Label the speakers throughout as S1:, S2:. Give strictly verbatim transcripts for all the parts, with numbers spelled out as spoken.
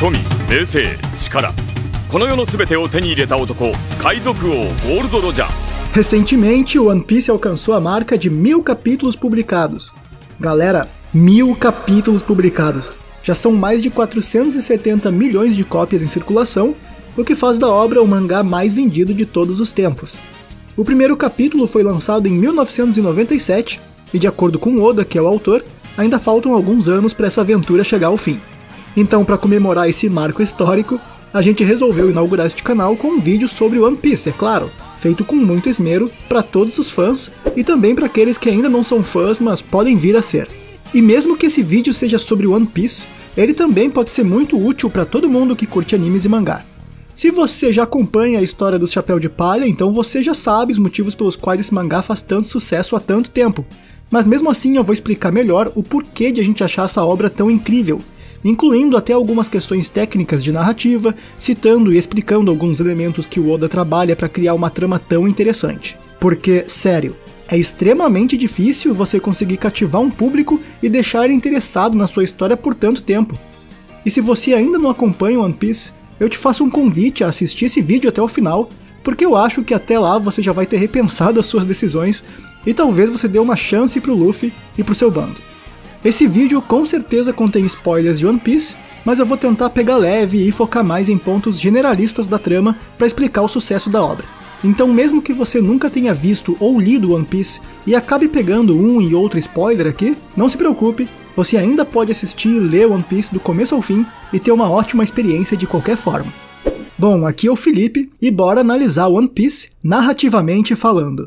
S1: 富、名声、力、この世の全てを手に入れた男、海賊王ゴールド・ロジャー。
S2: Recentemente, o One Piece alcançou a marca de mil capítulos publicados. Galera, mil capítulos publicados. Já são mais de quatrocentos e setenta milhões de cópias em circulação, o que faz da obra o mangá mais vendido de todos os tempos. O primeiro capítulo foi lançado em mil novecentos e noventa e sete, e de acordo com Oda, que é o autor, ainda faltam alguns anos para essa aventura chegar ao fim. Então, para comemorar esse marco histórico, a gente resolveu inaugurar este canal com um vídeo sobre One Piece, é claro, feito com muito esmero para todos os fãs e também para aqueles que ainda não são fãs, mas podem vir a ser. E mesmo que esse vídeo seja sobre One Piece, ele também pode ser muito útil para todo mundo que curte animes e mangá. Se você já acompanha a história do Chapéu de Palha, então você já sabe os motivos pelos quais esse mangá faz tanto sucesso há tanto tempo. Mas mesmo assim eu vou explicar melhor o porquê de a gente achar essa obra tão incrível, incluindo até algumas questões técnicas de narrativa, citando e explicando alguns elementos que o Oda trabalha para criar uma trama tão interessante. Porque, sério, é extremamente difícil você conseguir cativar um público e deixar ele interessado na sua história por tanto tempo. E se você ainda não acompanha One Piece, eu te faço um convite a assistir esse vídeo até o final, porque eu acho que até lá você já vai ter repensado as suas decisões e talvez você dê uma chance pro Luffy e pro seu bando. Esse vídeo com certeza contém spoilers de One Piece, mas eu vou tentar pegar leve e focar mais em pontos generalistas da trama para explicar o sucesso da obra. Então mesmo que você nunca tenha visto ou lido One Piece e acabe pegando um e outro spoiler aqui, não se preocupe, você ainda pode assistir e ler One Piece do começo ao fim e ter uma ótima experiência de qualquer forma. Bom, aqui é o Felipe e bora analisar One Piece narrativamente falando.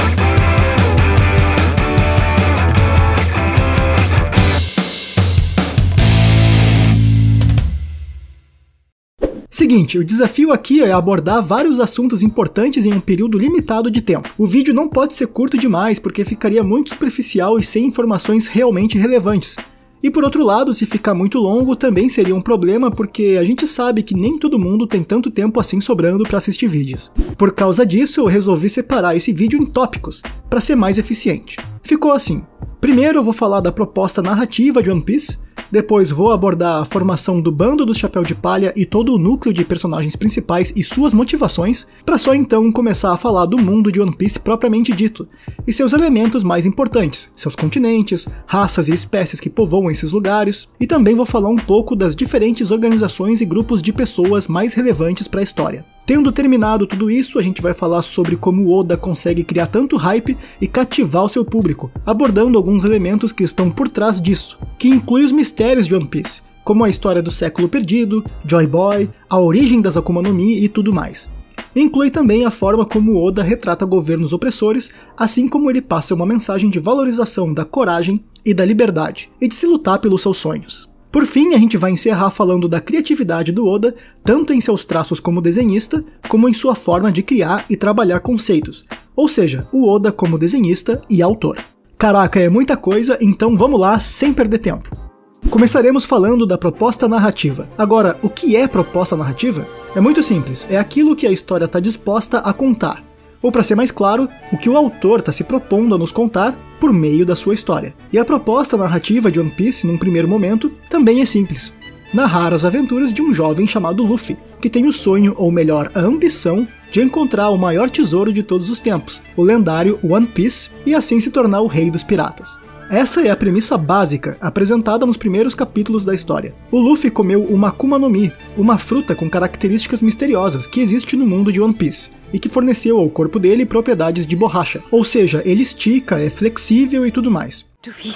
S2: Seguinte, o desafio aqui é abordar vários assuntos importantes em um período limitado de tempo. O vídeo não pode ser curto demais porque ficaria muito superficial e sem informações realmente relevantes. E por outro lado, se ficar muito longo também seria um problema porque a gente sabe que nem todo mundo tem tanto tempo assim sobrando para assistir vídeos. Por causa disso, eu resolvi separar esse vídeo em tópicos, para ser mais eficiente. Ficou assim. Primeiro eu vou falar da proposta narrativa de One Piece, depois vou abordar a formação do bando do Chapéu de Palha e todo o núcleo de personagens principais e suas motivações, para só então começar a falar do mundo de One Piece propriamente dito, e seus elementos mais importantes, seus continentes, raças e espécies que povoam esses lugares, e também vou falar um pouco das diferentes organizações e grupos de pessoas mais relevantes para a história. Tendo terminado tudo isso, a gente vai falar sobre como Oda consegue criar tanto hype e cativar o seu público, abordando alguns elementos que estão por trás disso, que inclui os mistérios de One Piece, como a história do século perdido, Joy Boy, a origem das Akuma no Mi e tudo mais. Inclui também a forma como Oda retrata governos opressores, assim como ele passa uma mensagem de valorização da coragem e da liberdade, e de se lutar pelos seus sonhos. Por fim, a gente vai encerrar falando da criatividade do Oda, tanto em seus traços como desenhista, como em sua forma de criar e trabalhar conceitos, ou seja, o Oda como desenhista e autor. Caraca, é muita coisa, então vamos lá, sem perder tempo. Começaremos falando da proposta narrativa. Agora, o que é proposta narrativa? É muito simples, é aquilo que a história está disposta a contar. Ou para ser mais claro, o que o autor está se propondo a nos contar por meio da sua história. E a proposta narrativa de One Piece, num primeiro momento, também é simples. Narrar as aventuras de um jovem chamado Luffy, que tem o sonho, ou melhor, a ambição, de encontrar o maior tesouro de todos os tempos, o lendário One Piece, e assim se tornar o rei dos piratas. Essa é a premissa básica, apresentada nos primeiros capítulos da história. O Luffy comeu uma Akuma no Mi, uma fruta com características misteriosas que existe no mundo de One Piece, e que forneceu ao corpo dele propriedades de borracha, ou seja, ele estica, é flexível e tudo mais.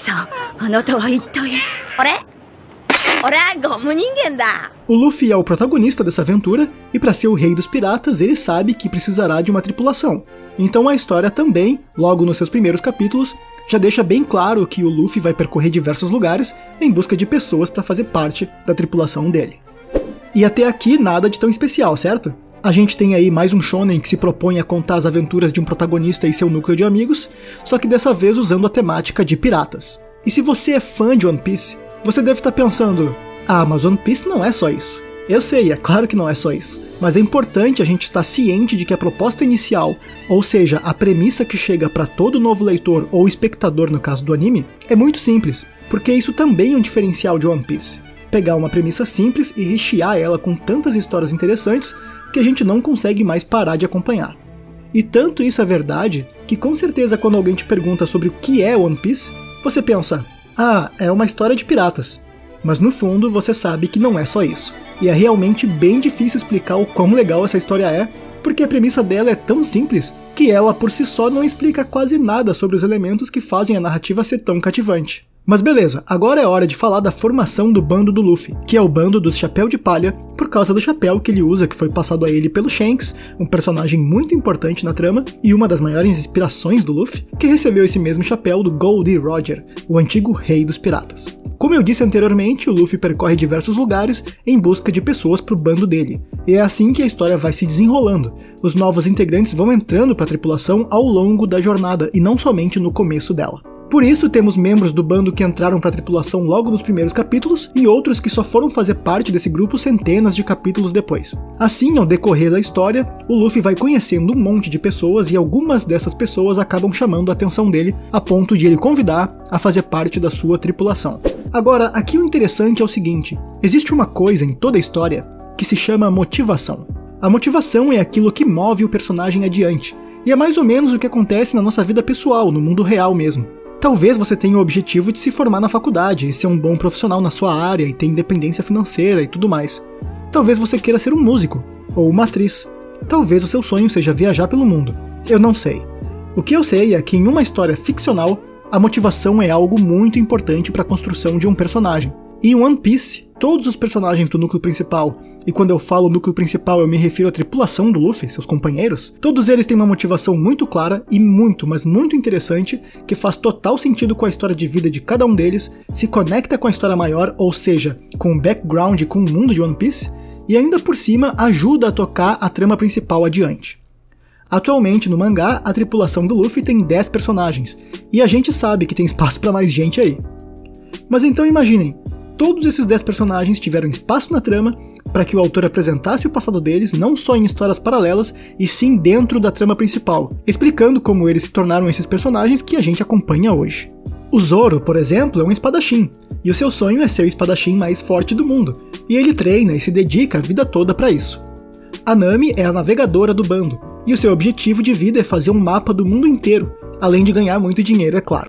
S2: O Luffy é o protagonista dessa aventura, e para ser o rei dos piratas ele sabe que precisará de uma tripulação. Então a história também, logo nos seus primeiros capítulos, já deixa bem claro que o Luffy vai percorrer diversos lugares em busca de pessoas para fazer parte da tripulação dele. E até aqui nada de tão especial, certo? A gente tem aí mais um shonen que se propõe a contar as aventuras de um protagonista e seu núcleo de amigos, só que dessa vez usando a temática de piratas. E se você é fã de One Piece, você deve estar pensando, ah, mas One Piece não é só isso. Eu sei, é claro que não é só isso, mas é importante a gente estar ciente de que a proposta inicial, ou seja, a premissa que chega para todo novo leitor ou espectador no caso do anime, é muito simples, porque isso também é um diferencial de One Piece. pegar uma premissa simples e rechear ela com tantas histórias interessantes que a gente não consegue mais parar de acompanhar. E tanto isso é verdade, que com certeza quando alguém te pergunta sobre o que é One Piece, você pensa, ah, é uma história de piratas. Mas no fundo você sabe que não é só isso. E é realmente bem difícil explicar o quão legal essa história é, porque a premissa dela é tão simples que ela por si só não explica quase nada sobre os elementos que fazem a narrativa ser tão cativante. Mas beleza, agora é hora de falar da formação do bando do Luffy, que é o bando dos Chapéu de Palha, por causa do chapéu que ele usa, que foi passado a ele pelo Shanks, um personagem muito importante na trama, e uma das maiores inspirações do Luffy, que recebeu esse mesmo chapéu do Goldie Roger, o antigo rei dos piratas. Como eu disse anteriormente, o Luffy percorre diversos lugares em busca de pessoas para o bando dele, e é assim que a história vai se desenrolando. Os novos integrantes vão entrando para a tripulação ao longo da jornada, e não somente no começo dela. Por isso, temos membros do bando que entraram para a tripulação logo nos primeiros capítulos e outros que só foram fazer parte desse grupo centenas de capítulos depois. Assim, ao decorrer da história, o Luffy vai conhecendo um monte de pessoas e algumas dessas pessoas acabam chamando a atenção dele a ponto de ele convidar a fazer parte da sua tripulação. Agora, aqui o interessante é o seguinte, existe uma coisa em toda a história que se chama motivação. A motivação é aquilo que move o personagem adiante, e é mais ou menos o que acontece na nossa vida pessoal, no mundo real mesmo. Talvez você tenha o objetivo de se formar na faculdade e ser um bom profissional na sua área e ter independência financeira e tudo mais. Talvez você queira ser um músico, ou uma atriz. Talvez o seu sonho seja viajar pelo mundo. Eu não sei. O que eu sei é que em uma história ficcional, a motivação é algo muito importante para a construção de um personagem. E em One Piece, todos os personagens do núcleo principal, e quando eu falo núcleo principal eu me refiro à tripulação do Luffy, seus companheiros, todos eles têm uma motivação muito clara e muito, mas muito interessante, que faz total sentido com a história de vida de cada um deles, se conecta com a história maior, ou seja, com o background e com o mundo de One Piece, e ainda por cima ajuda a tocar a trama principal adiante. Atualmente no mangá, a tripulação do Luffy tem dez personagens, e a gente sabe que tem espaço para mais gente aí. Mas então imaginem, todos esses dez personagens tiveram espaço na trama para que o autor apresentasse o passado deles não só em histórias paralelas, e sim dentro da trama principal, explicando como eles se tornaram esses personagens que a gente acompanha hoje. O Zoro, por exemplo, é um espadachim, e o seu sonho é ser o espadachim mais forte do mundo, e ele treina e se dedica a vida toda para isso. A Nami é a navegadora do bando, e o seu objetivo de vida é fazer um mapa do mundo inteiro, além de ganhar muito dinheiro, é claro.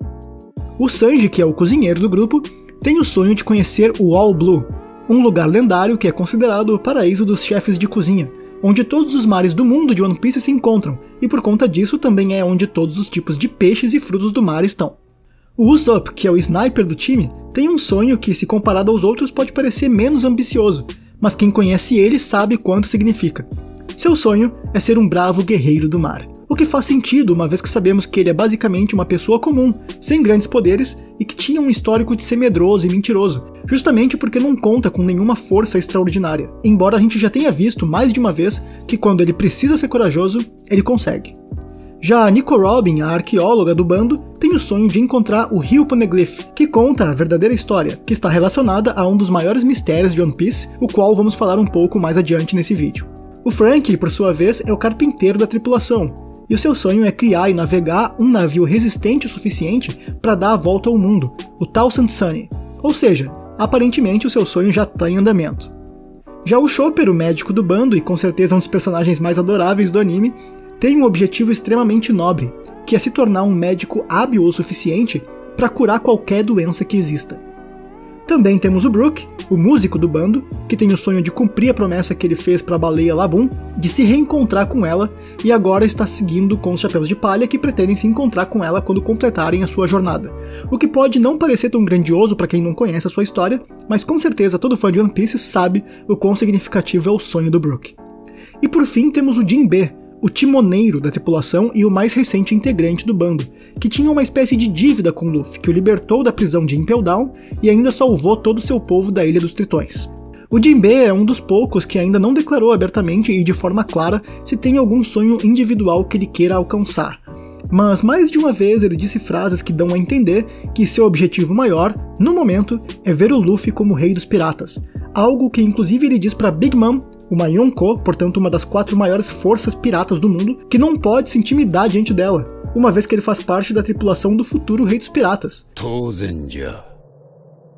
S2: O Sanji, que é o cozinheiro do grupo, tem o sonho de conhecer o All Blue, um lugar lendário que é considerado o paraíso dos chefes de cozinha, onde todos os mares do mundo de One Piece se encontram, e por conta disso também é onde todos os tipos de peixes e frutos do mar estão. O Usopp, que é o sniper do time, tem um sonho que, se comparado aos outros, pode parecer menos ambicioso, mas quem conhece ele sabe quanto significa. Seu sonho é ser um bravo guerreiro do mar, o que faz sentido uma vez que sabemos que ele é basicamente uma pessoa comum, sem grandes poderes e que tinha um histórico de ser medroso e mentiroso, justamente porque não conta com nenhuma força extraordinária, embora a gente já tenha visto mais de uma vez que quando ele precisa ser corajoso, ele consegue. Já a Nico Robin, a arqueóloga do bando, tem o sonho de encontrar o Rio Poneglyph, que conta a verdadeira história, que está relacionada a um dos maiores mistérios de One Piece, o qual vamos falar um pouco mais adiante nesse vídeo. O Franky, por sua vez, é o carpinteiro da tripulação, e o seu sonho é criar e navegar um navio resistente o suficiente para dar a volta ao mundo, o Thousand Sunny, ou seja, aparentemente o seu sonho já está em andamento. Já o Chopper, o médico do bando e com certeza um dos personagens mais adoráveis do anime, tem um objetivo extremamente nobre, que é se tornar um médico hábil o suficiente para curar qualquer doença que exista. Também temos o Brook, o músico do bando, que tem o sonho de cumprir a promessa que ele fez para a baleia Laboon, de se reencontrar com ela, e agora está seguindo com os Chapéus de Palha que pretendem se encontrar com ela quando completarem a sua jornada. O que pode não parecer tão grandioso para quem não conhece a sua história, mas com certeza todo fã de One Piece sabe o quão significativo é o sonho do Brook. E por fim temos o Jinbe, o timoneiro da tripulação e o mais recente integrante do bando, que tinha uma espécie de dívida com Luffy, que o libertou da prisão de Impel Down e ainda salvou todo o seu povo da Ilha dos Tritões. O Jinbe é um dos poucos que ainda não declarou abertamente e de forma clara se tem algum sonho individual que ele queira alcançar, mas mais de uma vez ele disse frases que dão a entender que seu objetivo maior, no momento, é ver o Luffy como rei dos piratas, algo que inclusive ele diz para Big Mom, uma Yonko, portanto uma das quatro maiores forças piratas do mundo, que não pode se intimidar diante dela, uma vez que ele faz parte da tripulação do futuro rei dos piratas.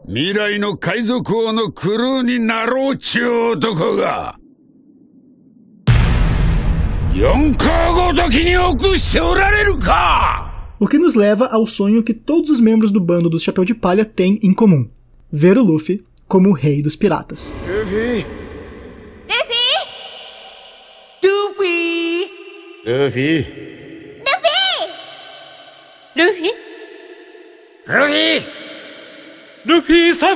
S3: 未来の海賊王のクルーになろうちゅう男が四皇ごときに臆しておられるか!
S2: O que nos leva ao sonho que todos os membros do bando do Chapéu de Palha têm em comum: ver o Luffy como o rei dos piratas.
S3: Luffy!
S4: Luffy!
S3: Luffy!
S4: Luffy!
S3: Luffy!
S1: Luffy-san!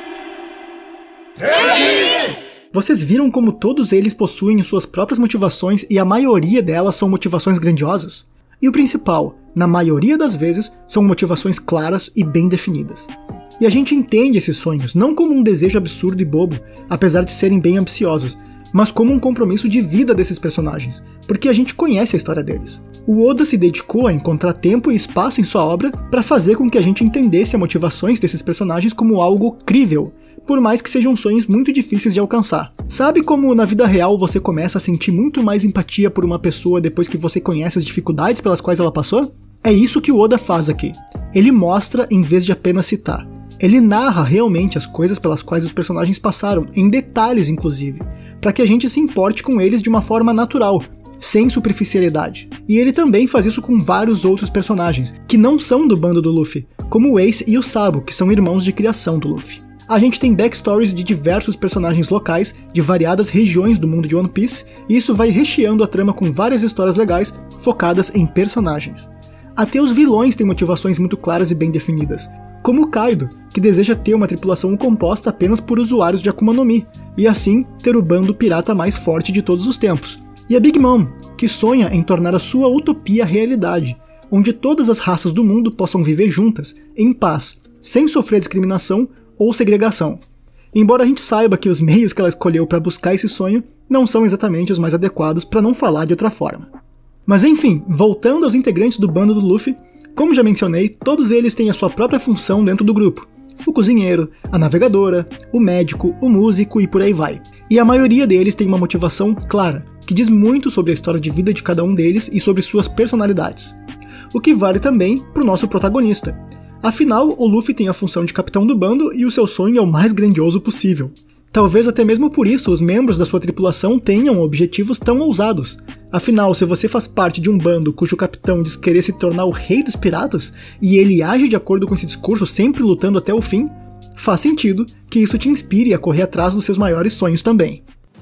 S2: Vocês viram como todos eles possuem suas próprias motivações e a maioria delas são motivações grandiosas? E o principal, na maioria das vezes, são motivações claras e bem definidas. E a gente entende esses sonhos não como um desejo absurdo e bobo, apesar de serem bem ambiciosos, mas como um compromisso de vida desses personagens, porque a gente conhece a história deles. O Oda se dedicou a encontrar tempo e espaço em sua obra para fazer com que a gente entendesse as motivações desses personagens como algo crível, por mais que sejam sonhos muito difíceis de alcançar. Sabe como na vida real você começa a sentir muito mais empatia por uma pessoa depois que você conhece as dificuldades pelas quais ela passou? É isso que o Oda faz aqui. Ele mostra em vez de apenas citar. Ele narra realmente as coisas pelas quais os personagens passaram, em detalhes inclusive, para que a gente se importe com eles de uma forma natural, sem superficialidade. E ele também faz isso com vários outros personagens, que não são do bando do Luffy, como o Ace e o Sabo, que são irmãos de criação do Luffy. A gente tem backstories de diversos personagens locais, de variadas regiões do mundo de One Piece, e isso vai recheando a trama com várias histórias legais, focadas em personagens. Até os vilões têm motivações muito claras e bem definidas, como o Kaido, que deseja ter uma tripulação composta apenas por usuários de Akuma no Mi, e assim ter o bando pirata mais forte de todos os tempos. E a Big Mom, que sonha em tornar a sua utopia realidade, onde todas as raças do mundo possam viver juntas, em paz, sem sofrer discriminação ou segregação. Embora a gente saiba que os meios que ela escolheu para buscar esse sonho não são exatamente os mais adequados, para não falar de outra forma. Mas enfim, voltando aos integrantes do bando do Luffy, como já mencionei, todos eles têm a sua própria função dentro do grupo. O cozinheiro, a navegadora, o médico, o músico e por aí vai. E a maioria deles tem uma motivação clara, que diz muito sobre a história de vida de cada um deles e sobre suas personalidades. O que vale também para o nosso protagonista. Afinal, o Luffy tem a função de capitão do bando e o seu sonho é o mais grandioso possível. Talvez até mesmo por isso os membros da sua tripulação tenham objetivos tão ousados. Afinal, se você faz parte de um bando cujo capitão diz querer se tornar o rei dos piratas, e ele age de acordo com esse discurso sempre lutando até o fim, faz sentido que isso te inspire a correr atrás dos seus maiores sonhos também.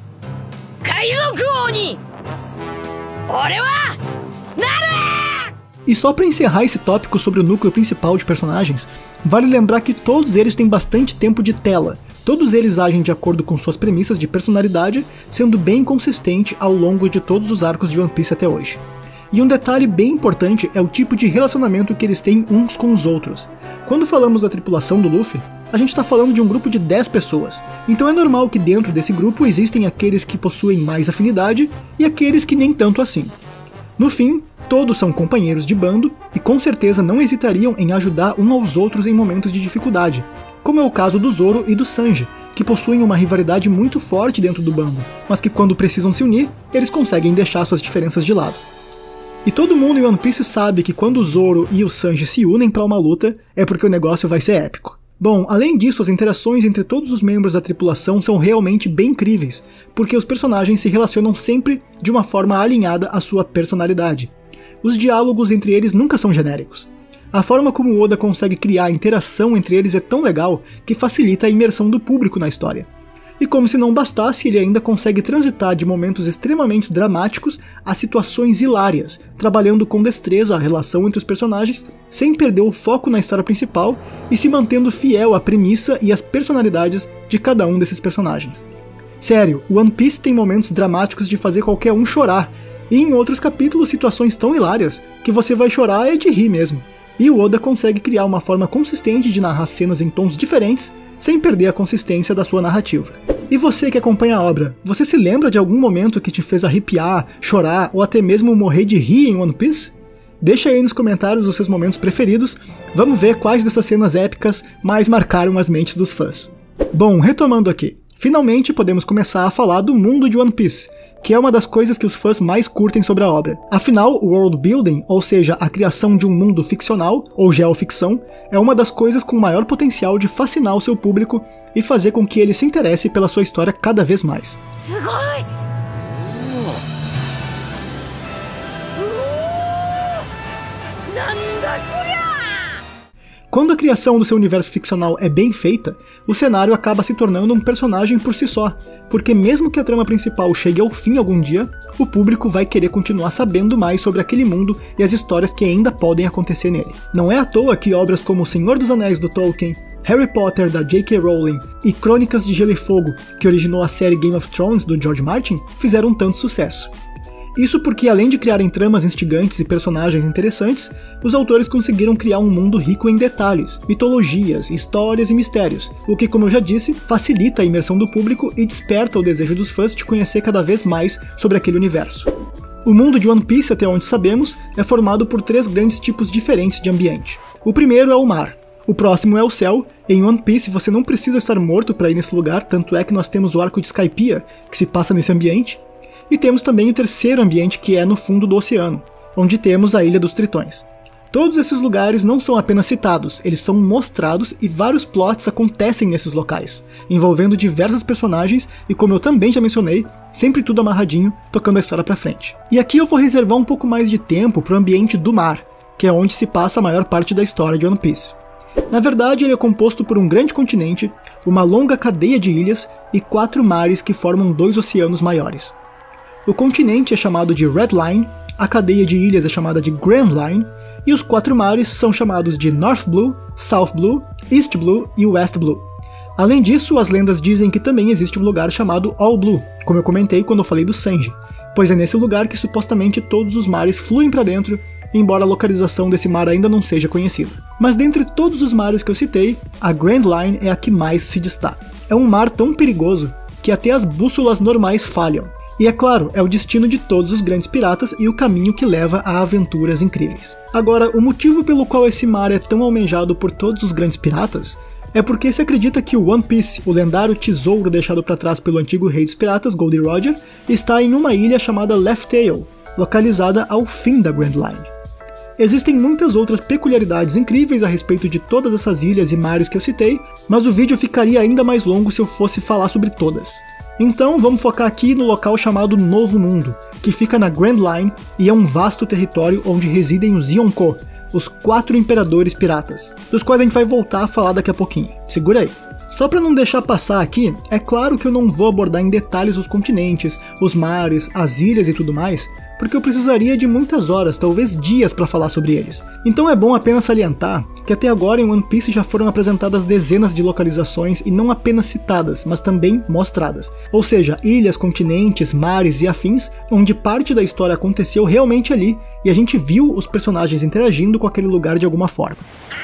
S2: E só para encerrar esse tópico sobre o núcleo principal de personagens, vale lembrar que todos eles têm bastante tempo de tela. Todos eles agem de acordo com suas premissas de personalidade, sendo bem consistente ao longo de todos os arcos de One Piece até hoje. E um detalhe bem importante é o tipo de relacionamento que eles têm uns com os outros. Quando falamos da tripulação do Luffy, a gente está falando de um grupo de dez pessoas, então é normal que dentro desse grupo existem aqueles que possuem mais afinidade e aqueles que nem tanto assim. No fim, todos são companheiros de bando e com certeza não hesitariam em ajudar um aos outros em momentos de dificuldade, como é o caso do Zoro e do Sanji, que possuem uma rivalidade muito forte dentro do bando, mas que quando precisam se unir, eles conseguem deixar suas diferenças de lado. E todo mundo em One Piece sabe que quando o Zoro e o Sanji se unem para uma luta, é porque o negócio vai ser épico. Bom, além disso, as interações entre todos os membros da tripulação são realmente bem incríveis, porque os personagens se relacionam sempre de uma forma alinhada à sua personalidade. Os diálogos entre eles nunca são genéricos. A forma como o Oda consegue criar a interação entre eles é tão legal que facilita a imersão do público na história. E como se não bastasse, ele ainda consegue transitar de momentos extremamente dramáticos a situações hilárias, trabalhando com destreza a relação entre os personagens, sem perder o foco na história principal e se mantendo fiel à premissa e às personalidades de cada um desses personagens. Sério, One Piece tem momentos dramáticos de fazer qualquer um chorar, e em outros capítulos situações tão hilárias que você vai chorar é de rir mesmo. E o Oda consegue criar uma forma consistente de narrar cenas em tons diferentes, sem perder a consistência da sua narrativa. E você que acompanha a obra, você se lembra de algum momento que te fez arrepiar, chorar ou até mesmo morrer de rir em One Piece? Deixa aí nos comentários os seus momentos preferidos, vamos ver quais dessas cenas épicas mais marcaram as mentes dos fãs. Bom, retomando aqui, finalmente podemos começar a falar do mundo de One Piece, que é uma das coisas que os fãs mais curtem sobre a obra. Afinal, o world building, ou seja, a criação de um mundo ficcional, ou geoficção, é uma das coisas com maior potencial de fascinar o seu público e fazer com que ele se interesse pela sua história cada vez mais. Quando a criação do seu universo ficcional é bem feita, o cenário acaba se tornando um personagem por si só, porque mesmo que a trama principal chegue ao fim algum dia, o público vai querer continuar sabendo mais sobre aquele mundo e as histórias que ainda podem acontecer nele. Não é à toa que obras como O Senhor dos Anéis do Tolkien, Harry Potter da J K Rowling e Crônicas de Gelo e Fogo, que originou a série Game of Thrones do George Martin, fizeram tanto sucesso. Isso porque, além de criarem tramas instigantes e personagens interessantes, os autores conseguiram criar um mundo rico em detalhes, mitologias, histórias e mistérios, o que, como eu já disse, facilita a imersão do público e desperta o desejo dos fãs de conhecer cada vez mais sobre aquele universo. O mundo de One Piece, até onde sabemos, é formado por três grandes tipos diferentes de ambiente. O primeiro é o mar. O próximo é o céu. Em One Piece você não precisa estar morto para ir nesse lugar, tanto é que nós temos o arco de Skypiea, que se passa nesse ambiente. E temos também o terceiro ambiente, que é no fundo do oceano, onde temos a Ilha dos Tritões. Todos esses lugares não são apenas citados, eles são mostrados e vários plots acontecem nesses locais, envolvendo diversos personagens e, como eu também já mencionei, sempre tudo amarradinho, tocando a história pra frente. E aqui eu vou reservar um pouco mais de tempo pro ambiente do mar, que é onde se passa a maior parte da história de One Piece. Na verdade, ele é composto por um grande continente, uma longa cadeia de ilhas e quatro mares que formam dois oceanos maiores. O continente é chamado de Red Line, a cadeia de ilhas é chamada de Grand Line, e os quatro mares são chamados de North Blue, South Blue, East Blue e West Blue. Além disso, as lendas dizem que também existe um lugar chamado All Blue, como eu comentei quando eu falei do Sanji, pois é nesse lugar que supostamente todos os mares fluem para dentro, embora a localização desse mar ainda não seja conhecida. Mas dentre todos os mares que eu citei, a Grand Line é a que mais se destaca. É um mar tão perigoso que até as bússolas normais falham. E é claro, é o destino de todos os grandes piratas e o caminho que leva a aventuras incríveis. Agora, o motivo pelo qual esse mar é tão almejado por todos os grandes piratas é porque se acredita que o One Piece, o lendário tesouro deixado para trás pelo antigo rei dos piratas, Goldie Roger, está em uma ilha chamada Left Tail, localizada ao fim da Grand Line. Existem muitas outras peculiaridades incríveis a respeito de todas essas ilhas e mares que eu citei, mas o vídeo ficaria ainda mais longo se eu fosse falar sobre todas. Então vamos focar aqui no local chamado Novo Mundo, que fica na Grand Line e é um vasto território onde residem os Yonko, os quatro imperadores piratas, dos quais a gente vai voltar a falar daqui a pouquinho. Segura aí. Só para não deixar passar aqui, é claro que eu não vou abordar em detalhes os continentes, os mares, as ilhas e tudo mais, porque eu precisaria de muitas horas, talvez dias para falar sobre eles. Então é bom apenas salientar que até agora em One Piece já foram apresentadas dezenas de localizações e não apenas citadas, mas também mostradas. Ou seja, ilhas, continentes, mares e afins, onde parte da história aconteceu realmente ali e a gente viu os personagens interagindo com aquele lugar de alguma forma.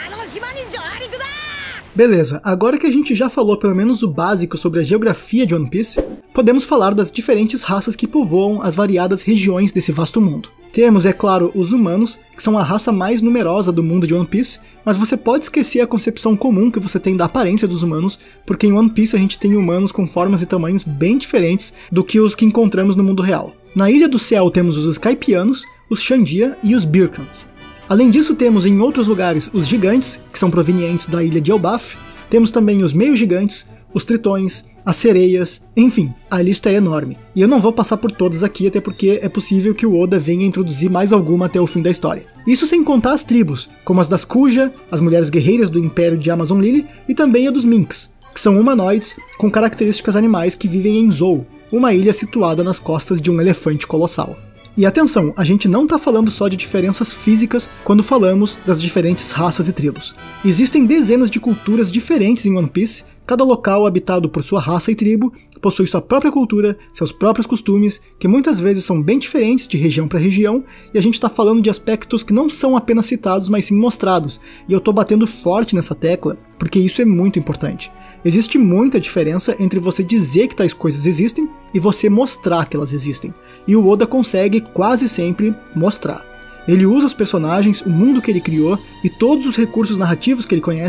S2: Beleza, agora que a gente já falou pelo menos o básico sobre a geografia de One Piece, podemos falar das diferentes raças que povoam as variadas regiões desse vasto mundo. Temos, é claro, os humanos, que são a raça mais numerosa do mundo de One Piece, mas você pode esquecer a concepção comum que você tem da aparência dos humanos, porque em One Piece a gente tem humanos com formas e tamanhos bem diferentes do que os que encontramos no mundo real. Na Ilha do Céu temos os Skypianos, os Shandia e os Birkans. Além disso, temos em outros lugares os gigantes, que são provenientes da ilha de Elbaf, temos também os meio-gigantes, os tritões, as sereias, enfim, a lista é enorme. E eu não vou passar por todas aqui, até porque é possível que o Oda venha introduzir mais alguma até o fim da história. Isso sem contar as tribos, como as das Kuja, as mulheres guerreiras do Império de Amazon Lily, e também a dos Minks, que são humanoides com características animais que vivem em Zou, uma ilha situada nas costas de um elefante colossal. E atenção, a gente não está falando só de diferenças físicas quando falamos das diferentes raças e tribos. Existem dezenas de culturas diferentes em One Piece, cada local habitado por sua raça e tribo possui sua própria cultura, seus próprios costumes, que muitas vezes são bem diferentes de região para região, e a gente está falando de aspectos que não são apenas citados, mas sim mostrados, e eu estou batendo forte nessa tecla, porque isso é muito importante. Existe muita diferença entre você dizer que tais coisas existem e você mostrar que elas existem, e o Oda consegue quase sempre mostrar. Ele usa os personagens, o mundo que ele criou e todos os recursos narrativos que ele conhece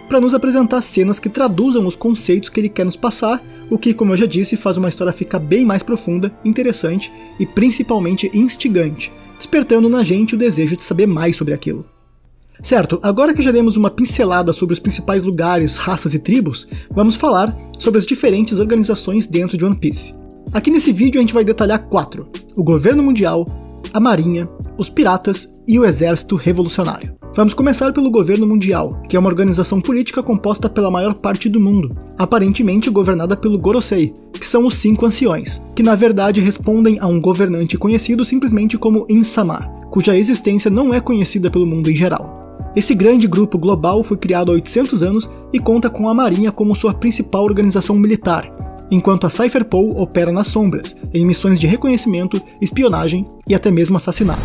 S2: para nos apresentar cenas que traduzam os conceitos que ele quer nos passar, o que, como eu já disse, faz uma história ficar bem mais profunda, interessante e principalmente instigante, despertando na gente o desejo de saber mais sobre aquilo. Certo, agora que já demos uma pincelada sobre os principais lugares, raças e tribos, vamos falar sobre as diferentes organizações dentro de One Piece. Aqui nesse vídeo a gente vai detalhar quatro: o Governo Mundial, a Marinha, os Piratas e o Exército Revolucionário. Vamos começar pelo Governo Mundial, que é uma organização política composta pela maior parte do mundo, aparentemente governada pelo Gorosei, que são os cinco anciões, que na verdade respondem a um governante conhecido simplesmente como Insama, cuja existência não é conhecida pelo mundo em geral. Esse grande grupo global foi criado há oitocentos anos e conta com a Marinha como sua principal organização militar, enquanto a Cypher Pool opera nas sombras, em missões de reconhecimento, espionagem e até mesmo assassinato.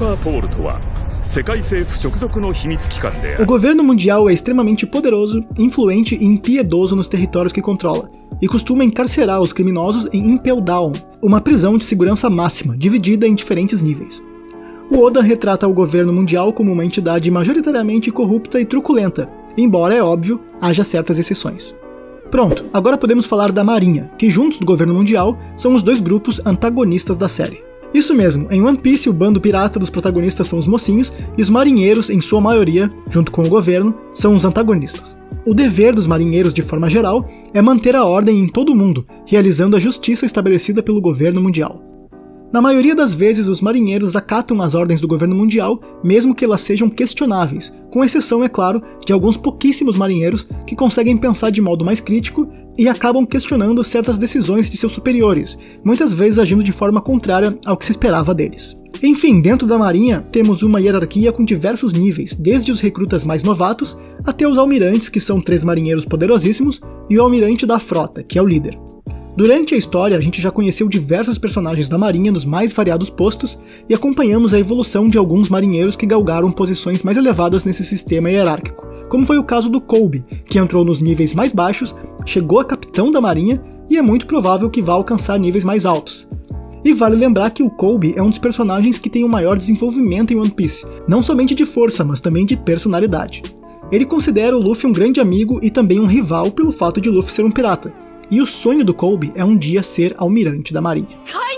S2: O governo mundial é extremamente poderoso, influente e impiedoso nos territórios que controla, e costuma encarcerar os criminosos em Impel Down, uma prisão de segurança máxima, dividida em diferentes níveis. O Oda retrata o governo mundial como uma entidade majoritariamente corrupta e truculenta, embora, é óbvio, haja certas exceções. Pronto, agora podemos falar da Marinha, que juntos do governo mundial são os dois grupos antagonistas da série. Isso mesmo, em One Piece o bando pirata dos protagonistas são os mocinhos e os marinheiros, em sua maioria, junto com o governo, são os antagonistas. O dever dos marinheiros, de forma geral, é manter a ordem em todo o mundo, realizando a justiça estabelecida pelo governo mundial. Na maioria das vezes, os marinheiros acatam as ordens do governo mundial, mesmo que elas sejam questionáveis, com exceção, é claro, de alguns pouquíssimos marinheiros que conseguem pensar de modo mais crítico e acabam questionando certas decisões de seus superiores, muitas vezes agindo de forma contrária ao que se esperava deles. Enfim, dentro da Marinha, temos uma hierarquia com diversos níveis, desde os recrutas mais novatos até os almirantes, que são três marinheiros poderosíssimos, e o almirante da frota, que é o líder. Durante a história, a gente já conheceu diversos personagens da Marinha nos mais variados postos e acompanhamos a evolução de alguns marinheiros que galgaram posições mais elevadas nesse sistema hierárquico, como foi o caso do Kobe, que entrou nos níveis mais baixos, chegou a capitão da Marinha e é muito provável que vá alcançar níveis mais altos. E vale lembrar que o Kobe é um dos personagens que tem o maior desenvolvimento em One Piece, não somente de força, mas também de personalidade. Ele considera o Luffy um grande amigo e também um rival pelo fato de Luffy ser um pirata. E o sonho do Kobe é um dia ser almirante da Marinha.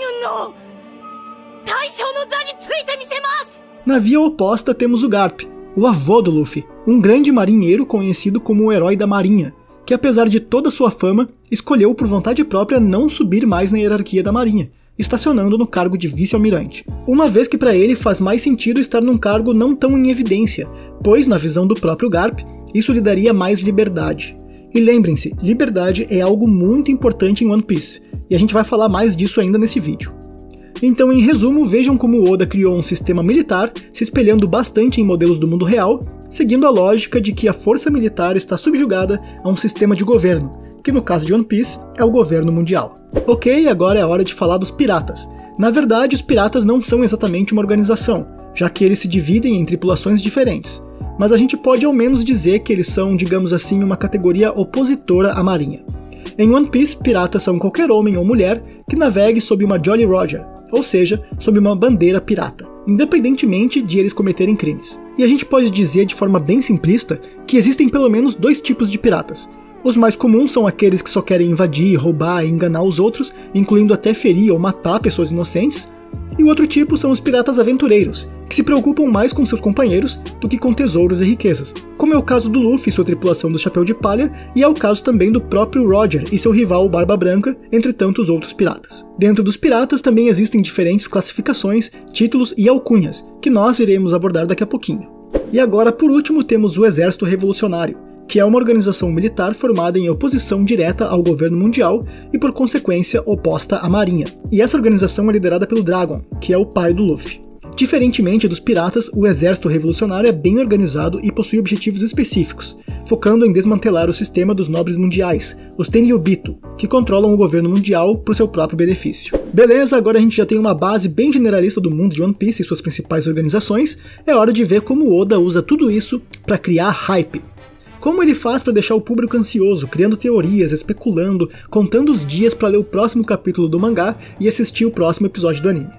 S2: Na via oposta temos o Garp, o avô do Luffy, um grande marinheiro conhecido como o herói da Marinha, que apesar de toda sua fama, escolheu por vontade própria não subir mais na hierarquia da Marinha, estacionando no cargo de vice-almirante, uma vez que para ele faz mais sentido estar num cargo não tão em evidência, pois, na visão do próprio Garp, isso lhe daria mais liberdade. E lembrem-se, liberdade é algo muito importante em One Piece, e a gente vai falar mais disso ainda nesse vídeo. Então, em resumo, vejam como Oda criou um sistema militar, se espelhando bastante em modelos do mundo real, seguindo a lógica de que a força militar está subjugada a um sistema de governo, que no caso de One Piece é o governo mundial. Ok, agora é hora de falar dos piratas. Na verdade, os piratas não são exatamente uma organização, já que eles se dividem em tripulações diferentes. Mas a gente pode ao menos dizer que eles são, digamos assim, uma categoria opositora à Marinha. Em One Piece, piratas são qualquer homem ou mulher que navegue sob uma Jolly Roger, ou seja, sob uma bandeira pirata, independentemente de eles cometerem crimes. E a gente pode dizer de forma bem simplista que existem pelo menos dois tipos de piratas. Os mais comuns são aqueles que só querem invadir, roubar e enganar os outros, incluindo até ferir ou matar pessoas inocentes. E o outro tipo são os piratas aventureiros, que se preocupam mais com seus companheiros do que com tesouros e riquezas, como é o caso do Luffy e sua tripulação do Chapéu de Palha, e é o caso também do próprio Roger e seu rival Barba Branca, entre tantos outros piratas. Dentro dos piratas também existem diferentes classificações, títulos e alcunhas, que nós iremos abordar daqui a pouquinho. E agora, por último, temos o Exército Revolucionário, que é uma organização militar formada em oposição direta ao governo mundial e, por consequência, oposta à Marinha. E essa organização é liderada pelo Dragon, que é o pai do Luffy. Diferentemente dos piratas, o exército revolucionário é bem organizado e possui objetivos específicos, focando em desmantelar o sistema dos nobres mundiais, os Tenryubito, que controlam o governo mundial por seu próprio benefício. Beleza, agora a gente já tem uma base bem generalista do mundo de One Piece e suas principais organizações, é hora de ver como Oda usa tudo isso para criar hype. Como ele faz para deixar o público ansioso, criando teorias, especulando, contando os dias para ler o próximo capítulo do mangá e assistir o próximo episódio do anime.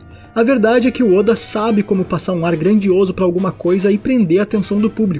S2: A verdade é que o Oda sabe como passar um ar grandioso para alguma coisa e prender a atenção do público,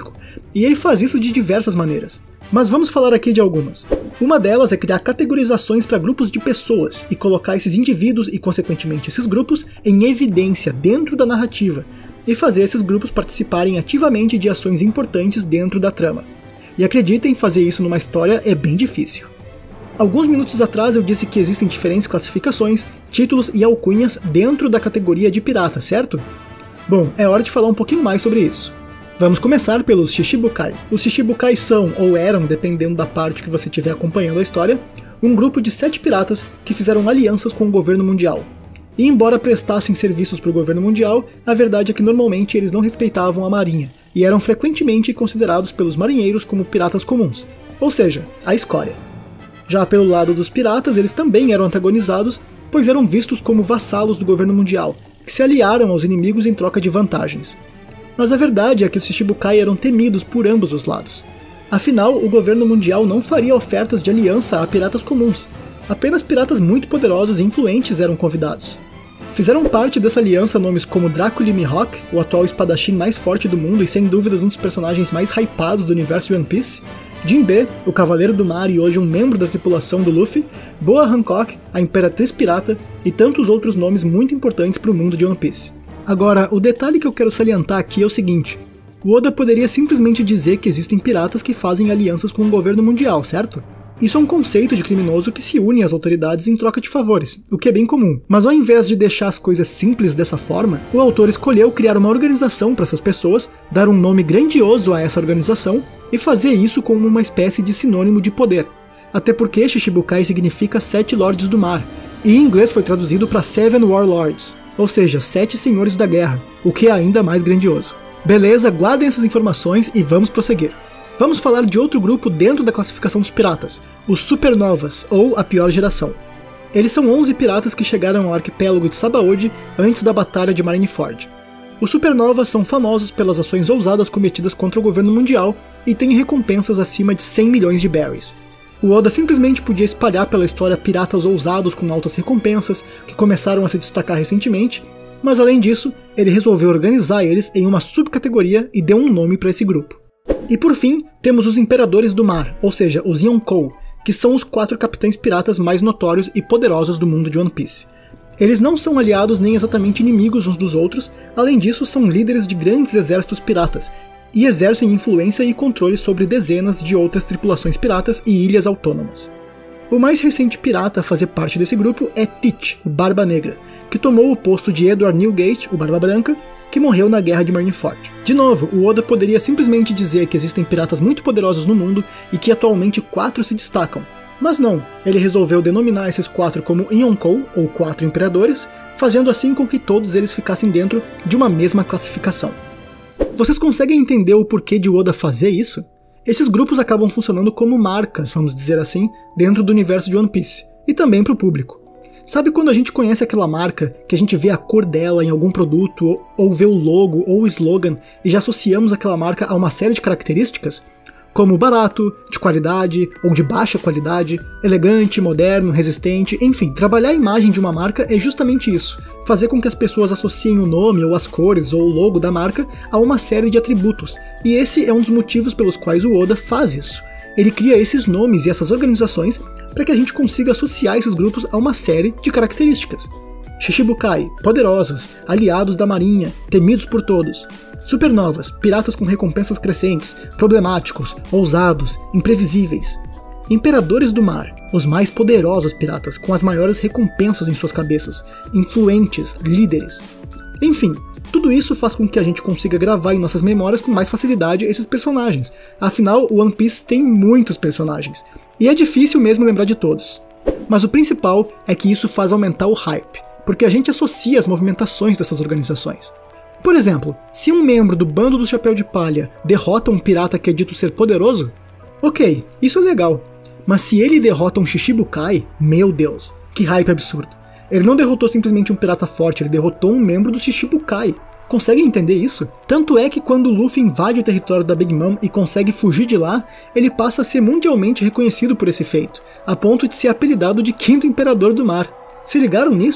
S2: E ele faz isso de diversas maneiras. Mas vamos falar aqui de algumas. Uma delas é criar categorizações para grupos de pessoas e colocar esses indivíduos e, consequentemente, esses grupos em evidência dentro da narrativa e fazer esses grupos participarem ativamente de ações importantes dentro da trama. E acreditem, fazer isso numa história é bem difícil. Alguns minutos atrás eu disse que existem diferentes classificações, títulos e alcunhas dentro da categoria de pirata, certo? Bom, é hora de falar um pouquinho mais sobre isso. Vamos começar pelos Shichibukai. Os Shichibukai são, ou eram, dependendo da parte que você estiver acompanhando a história, um grupo de sete piratas que fizeram alianças com o governo mundial. E embora prestassem serviços para o governo mundial, a verdade é que normalmente eles não respeitavam a marinha, e eram frequentemente considerados pelos marinheiros como piratas comuns, ou seja, a escória. Já pelo lado dos piratas, eles também eram antagonizados, pois eram vistos como vassalos do governo mundial, que se aliaram aos inimigos em troca de vantagens. Mas a verdade é que os Shichibukai eram temidos por ambos os lados. Afinal, o governo mundial não faria ofertas de aliança a piratas comuns. Apenas piratas muito poderosos e influentes eram convidados. Fizeram parte dessa aliança nomes como Draco Lee Mihawk, o atual espadachim mais forte do mundo e sem dúvidas um dos personagens mais hypados do universo de One Piece, Jinbe, o Cavaleiro do Mar e hoje um membro da tripulação do Luffy, Boa Hancock, a Imperatriz Pirata e tantos outros nomes muito importantes para o mundo de One Piece. Agora, o detalhe que eu quero salientar aqui é o seguinte: o Oda poderia simplesmente dizer que existem piratas que fazem alianças com o governo mundial, certo? Isso é um conceito de criminoso que se une às autoridades em troca de favores, o que é bem comum. Mas ao invés de deixar as coisas simples dessa forma, o autor escolheu criar uma organização para essas pessoas, dar um nome grandioso a essa organização e fazer isso como uma espécie de sinônimo de poder. Até porque Shichibukai significa Sete Lordes do Mar, e em inglês foi traduzido para Seven Warlords, ou seja, Sete Senhores da Guerra, o que é ainda mais grandioso. Beleza, guardem essas informações e vamos prosseguir. Vamos falar de outro grupo dentro da classificação dos piratas, os Supernovas, ou a Pior Geração. Eles são onze piratas que chegaram ao arquipélago de Sabaody antes da Batalha de Marineford. Os Supernovas são famosos pelas ações ousadas cometidas contra o governo mundial e têm recompensas acima de cem milhões de berries. O Oda simplesmente podia espalhar pela história piratas ousados com altas recompensas, que começaram a se destacar recentemente, mas além disso, ele resolveu organizar eles em uma subcategoria e deu um nome para esse grupo. E por fim, temos os Imperadores do Mar, ou seja, os Yonkou, que são os quatro capitães piratas mais notórios e poderosos do mundo de One Piece. Eles não são aliados nem exatamente inimigos uns dos outros, além disso são líderes de grandes exércitos piratas, e exercem influência e controle sobre dezenas de outras tripulações piratas e ilhas autônomas. O mais recente pirata a fazer parte desse grupo é Teach, o Barba Negra, que tomou o posto de Edward Newgate, o Barba Branca, que morreu na Guerra de Marineford. De novo, o Oda poderia simplesmente dizer que existem piratas muito poderosos no mundo e que atualmente quatro se destacam. Mas não, ele resolveu denominar esses quatro como Yonkou, ou Quatro Imperadores, fazendo assim com que todos eles ficassem dentro de uma mesma classificação. Vocês conseguem entender o porquê de Oda fazer isso? Esses grupos acabam funcionando como marcas, vamos dizer assim, dentro do universo de One Piece, e também para o público. Sabe quando a gente conhece aquela marca, que a gente vê a cor dela em algum produto, ou vê o logo ou o slogan, e já associamos aquela marca a uma série de características? Como barato, de qualidade ou de baixa qualidade, elegante, moderno, resistente, enfim, trabalhar a imagem de uma marca é justamente isso, fazer com que as pessoas associem o nome ou as cores ou o logo da marca a uma série de atributos, e esse é um dos motivos pelos quais o Oda faz isso. Ele cria esses nomes e essas organizações para que a gente consiga associar esses grupos a uma série de características. Shichibukai, poderosos, aliados da marinha, temidos por todos. Supernovas, piratas com recompensas crescentes, problemáticos, ousados, imprevisíveis. Imperadores do Mar, os mais poderosos piratas com as maiores recompensas em suas cabeças, influentes, líderes. Enfim, tudo isso faz com que a gente consiga gravar em nossas memórias com mais facilidade esses personagens. Afinal, o One Piece tem muitos personagens, e é difícil mesmo lembrar de todos. Mas o principal é que isso faz aumentar o hype, porque a gente associa as movimentações dessas organizações. Por exemplo, se um membro do Bando do Chapéu de Palha derrota um pirata que é dito ser poderoso, ok, isso é legal, mas se ele derrota um Shichibukai, meu Deus, que hype absurdo. Ele não derrotou simplesmente um pirata forte, ele derrotou um membro do Shichibukai. Conseguem entender isso? Tanto é que quando o Luffy invade o território da Big Mom e consegue fugir de lá, ele passa a ser mundialmente reconhecido por esse feito, a ponto de ser apelidado de Quinto Imperador do Mar. Se ligaram nisso?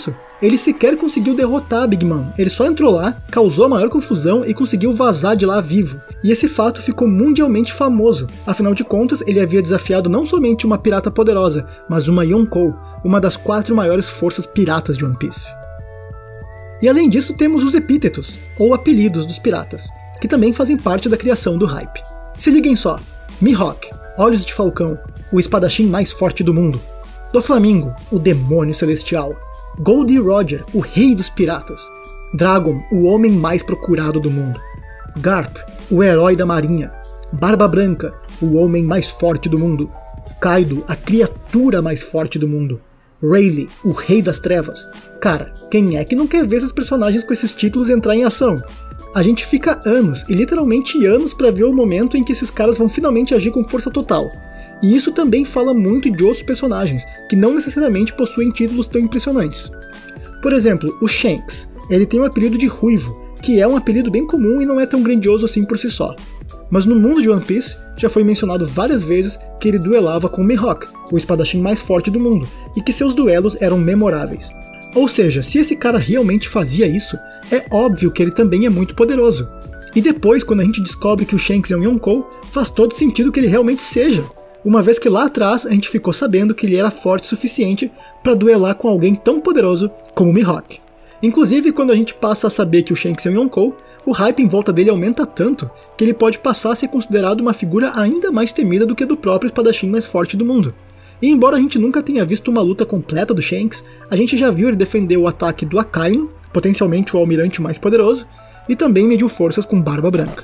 S2: ele sequer conseguiu derrotar a Big Mom, ele só entrou lá, causou a maior confusão e conseguiu vazar de lá vivo. E esse fato ficou mundialmente famoso, afinal de contas ele havia desafiado não somente uma pirata poderosa, mas uma Yonkou, uma das quatro maiores forças piratas de One Piece. E além disso temos os epítetos, ou apelidos dos piratas, que também fazem parte da criação do hype. Se liguem só: Mihawk, Olhos de Falcão, o espadachim mais forte do mundo; Doflamingo, o demônio celestial; Goldie Roger, o rei dos piratas; Dragon, o homem mais procurado do mundo; Garp, o herói da marinha; Barba Branca, o homem mais forte do mundo; Kaido, a criatura mais forte do mundo; Rayleigh, o rei das trevas. Cara, quem é que não quer ver esses personagens com esses títulos entrar em ação? A gente fica anos, e literalmente anos, pra ver o momento em que esses caras vão finalmente agir com força total. E isso também fala muito de outros personagens, que não necessariamente possuem títulos tão impressionantes. Por exemplo, o Shanks, ele tem o apelido de Ruivo, que é um apelido bem comum e não é tão grandioso assim por si só. Mas no mundo de One Piece, já foi mencionado várias vezes que ele duelava com Mihawk, o espadachim mais forte do mundo, e que seus duelos eram memoráveis. Ou seja, se esse cara realmente fazia isso, é óbvio que ele também é muito poderoso. E depois, quando a gente descobre que o Shanks é um Yonkou, faz todo sentido que ele realmente seja, uma vez que lá atrás a gente ficou sabendo que ele era forte o suficiente para duelar com alguém tão poderoso como Mihawk. Inclusive, quando a gente passa a saber que o Shanks é um Yonkou, o hype em volta dele aumenta tanto que ele pode passar a ser considerado uma figura ainda mais temida do que do próprio espadachim mais forte do mundo. E embora a gente nunca tenha visto uma luta completa do Shanks, a gente já viu ele defender o ataque do Akainu, potencialmente o almirante mais poderoso, e também mediu forças com Barba Branca.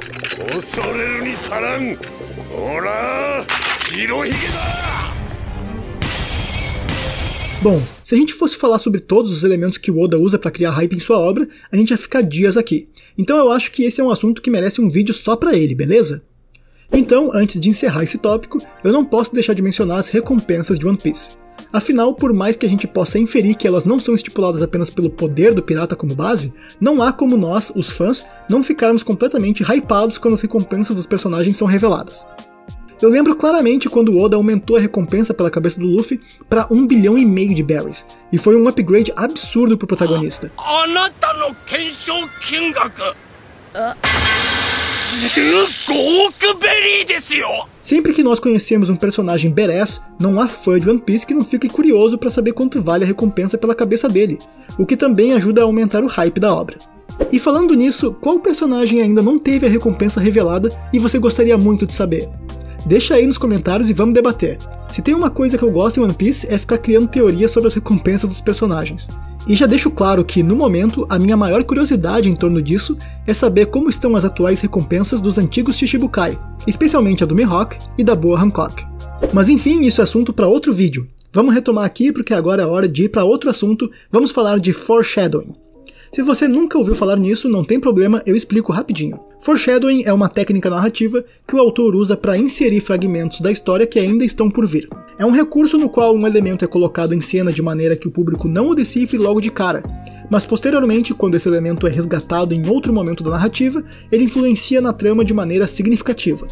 S2: Bom, se a gente fosse falar sobre todos os elementos que o Oda usa para criar hype em sua obra, a gente ia ficar dias aqui. Então eu acho que esse é um assunto que merece um vídeo só pra ele, beleza? Então, antes de encerrar esse tópico, eu não posso deixar de mencionar as recompensas de One Piece. Afinal, por mais que a gente possa inferir que elas não são estipuladas apenas pelo poder do pirata como base, não há como nós, os fãs, não ficarmos completamente hypados quando as recompensas dos personagens são reveladas. Eu lembro claramente quando o Oda aumentou a recompensa pela cabeça do Luffy para um bilhão e meio de berries, e foi um upgrade absurdo pro protagonista. Sempre que nós conhecemos um personagem badass, não há fã de One Piece que não fique curioso para saber quanto vale a recompensa pela cabeça dele, o que também ajuda a aumentar o hype da obra. E falando nisso, qual personagem ainda não teve a recompensa revelada e você gostaria muito de saber? Deixa aí nos comentários e vamos debater. Se tem uma coisa que eu gosto em One Piece é ficar criando teorias sobre as recompensas dos personagens. E já deixo claro que, no momento, a minha maior curiosidade em torno disso é saber como estão as atuais recompensas dos antigos Shichibukai, especialmente a do Mihawk e da Boa Hancock. Mas enfim, isso é assunto para outro vídeo. Vamos retomar aqui porque agora é hora de ir para outro assunto, vamos falar de Foreshadowing. Se você nunca ouviu falar nisso, não tem problema, eu explico rapidinho. Foreshadowing é uma técnica narrativa que o autor usa para inserir fragmentos da história que ainda estão por vir. É um recurso no qual um elemento é colocado em cena de maneira que o público não o decifre logo de cara, mas posteriormente, quando esse elemento é resgatado em outro momento da narrativa, ele influencia na trama de maneira significativa.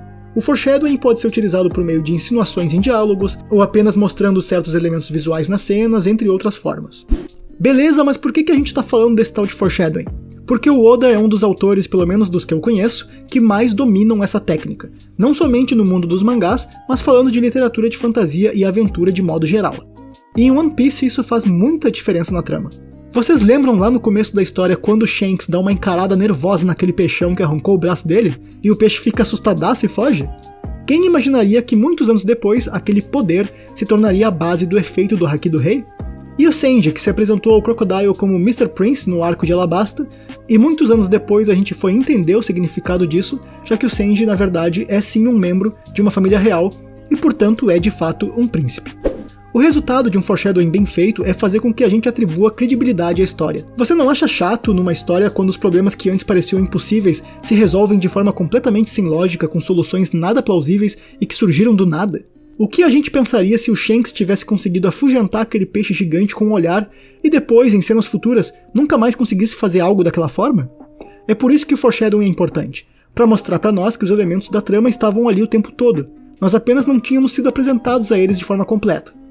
S2: O foreshadowing pode ser utilizado por meio de insinuações em diálogos, ou apenas mostrando certos elementos visuais nas cenas, entre outras formas. Beleza, mas por que que a gente está falando desse tal de foreshadowing? Porque o Oda é um dos autores, pelo menos dos que eu conheço, que mais dominam essa técnica, não somente no mundo dos mangás, mas falando de literatura de fantasia e aventura de modo geral. E em One Piece isso faz muita diferença na trama. Vocês lembram lá no começo da história quando o Shanks dá uma encarada nervosa naquele peixão que arrancou o braço dele, e o peixe fica assustadaço e foge? Quem imaginaria que muitos anos depois aquele poder se tornaria a base do efeito do Haki do Rei? E o Sanji, que se apresentou ao Crocodile como mister Prince no arco de Alabasta, e muitos anos depois a gente foi entender o significado disso, já que o Sanji na verdade é sim um membro de uma família real, e portanto é de fato um príncipe. O resultado de um foreshadowing bem feito é fazer com que a gente atribua credibilidade à história. Você não acha chato numa história quando os problemas que antes pareciam impossíveis se resolvem de forma completamente sem lógica, com soluções nada plausíveis e que surgiram do nada? O que a gente pensaria se o Shanks tivesse conseguido afugentar aquele peixe gigante com um olhar e depois, em cenas futuras, nunca mais conseguisse fazer algo daquela forma? É por isso que o foreshadowing é importante, para mostrar para nós que os elementos da trama estavam ali o tempo todo, nós apenas não tínhamos sido apresentados a eles de forma completa.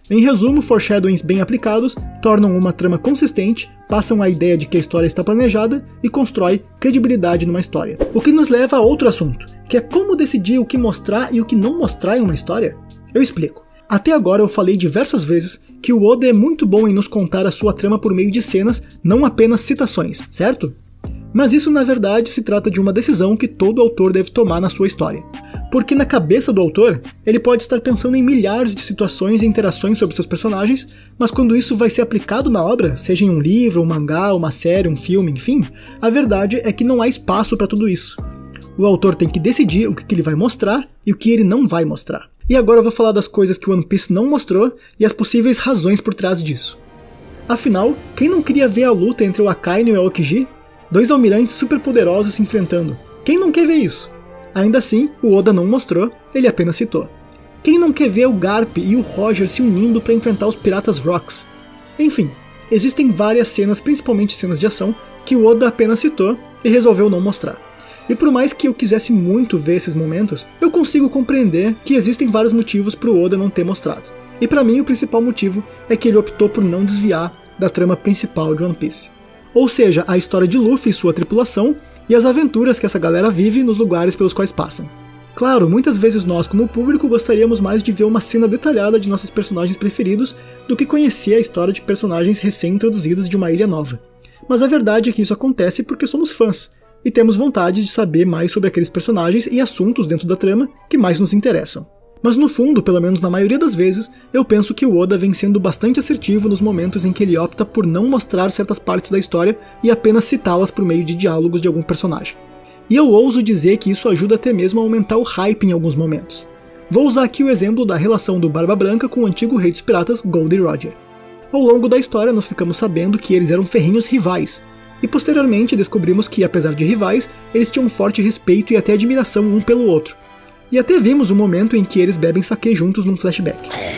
S2: Em resumo, foreshadowings bem aplicados tornam uma trama consistente, passam a ideia de que a história está planejada e constrói credibilidade numa história. O que nos leva a outro assunto, que é como decidir o que mostrar e o que não mostrar em uma história. Eu explico. Até agora eu falei diversas vezes que o Oda é muito bom em nos contar a sua trama por meio de cenas, não apenas citações, certo? Mas isso na verdade se trata de uma decisão que todo autor deve tomar na sua história. Porque na cabeça do autor, ele pode estar pensando em milhares de situações e interações sobre seus personagens, mas quando isso vai ser aplicado na obra, seja em um livro, um mangá, uma série, um filme, enfim, a verdade é que não há espaço para tudo isso. O autor tem que decidir o que ele vai mostrar e o que ele não vai mostrar. E agora eu vou falar das coisas que One Piece não mostrou e as possíveis razões por trás disso. Afinal, quem não queria ver a luta entre o Akainu e o Aokiji? Dois almirantes super poderosos se enfrentando. Quem não quer ver isso? Ainda assim, o Oda não mostrou, ele apenas citou. Quem não quer ver o Garp e o Roger se unindo para enfrentar os Piratas Rocks? Enfim, existem várias cenas, principalmente cenas de ação, que o Oda apenas citou e resolveu não mostrar. E por mais que eu quisesse muito ver esses momentos, eu consigo compreender que existem vários motivos para o Oda não ter mostrado. E para mim o principal motivo é que ele optou por não desviar da trama principal de One Piece. Ou seja, a história de Luffy e sua tripulação, e as aventuras que essa galera vive nos lugares pelos quais passam. Claro, muitas vezes nós como público gostaríamos mais de ver uma cena detalhada de nossos personagens preferidos do que conhecer a história de personagens recém-introduzidos de uma ilha nova. Mas a verdade é que isso acontece porque somos fãs, e temos vontade de saber mais sobre aqueles personagens e assuntos dentro da trama que mais nos interessam. Mas no fundo, pelo menos na maioria das vezes, eu penso que o Oda vem sendo bastante assertivo nos momentos em que ele opta por não mostrar certas partes da história e apenas citá-las por meio de diálogos de algum personagem. E eu ouso dizer que isso ajuda até mesmo a aumentar o hype em alguns momentos. Vou usar aqui o exemplo da relação do Barba Branca com o antigo rei dos piratas, Goldie Roger. Ao longo da história nós ficamos sabendo que eles eram ferrenhos rivais, e posteriormente descobrimos que, apesar de rivais, eles tinham um forte respeito e até admiração um pelo outro. E até vimos um momento em que eles bebem sake juntos num flashback.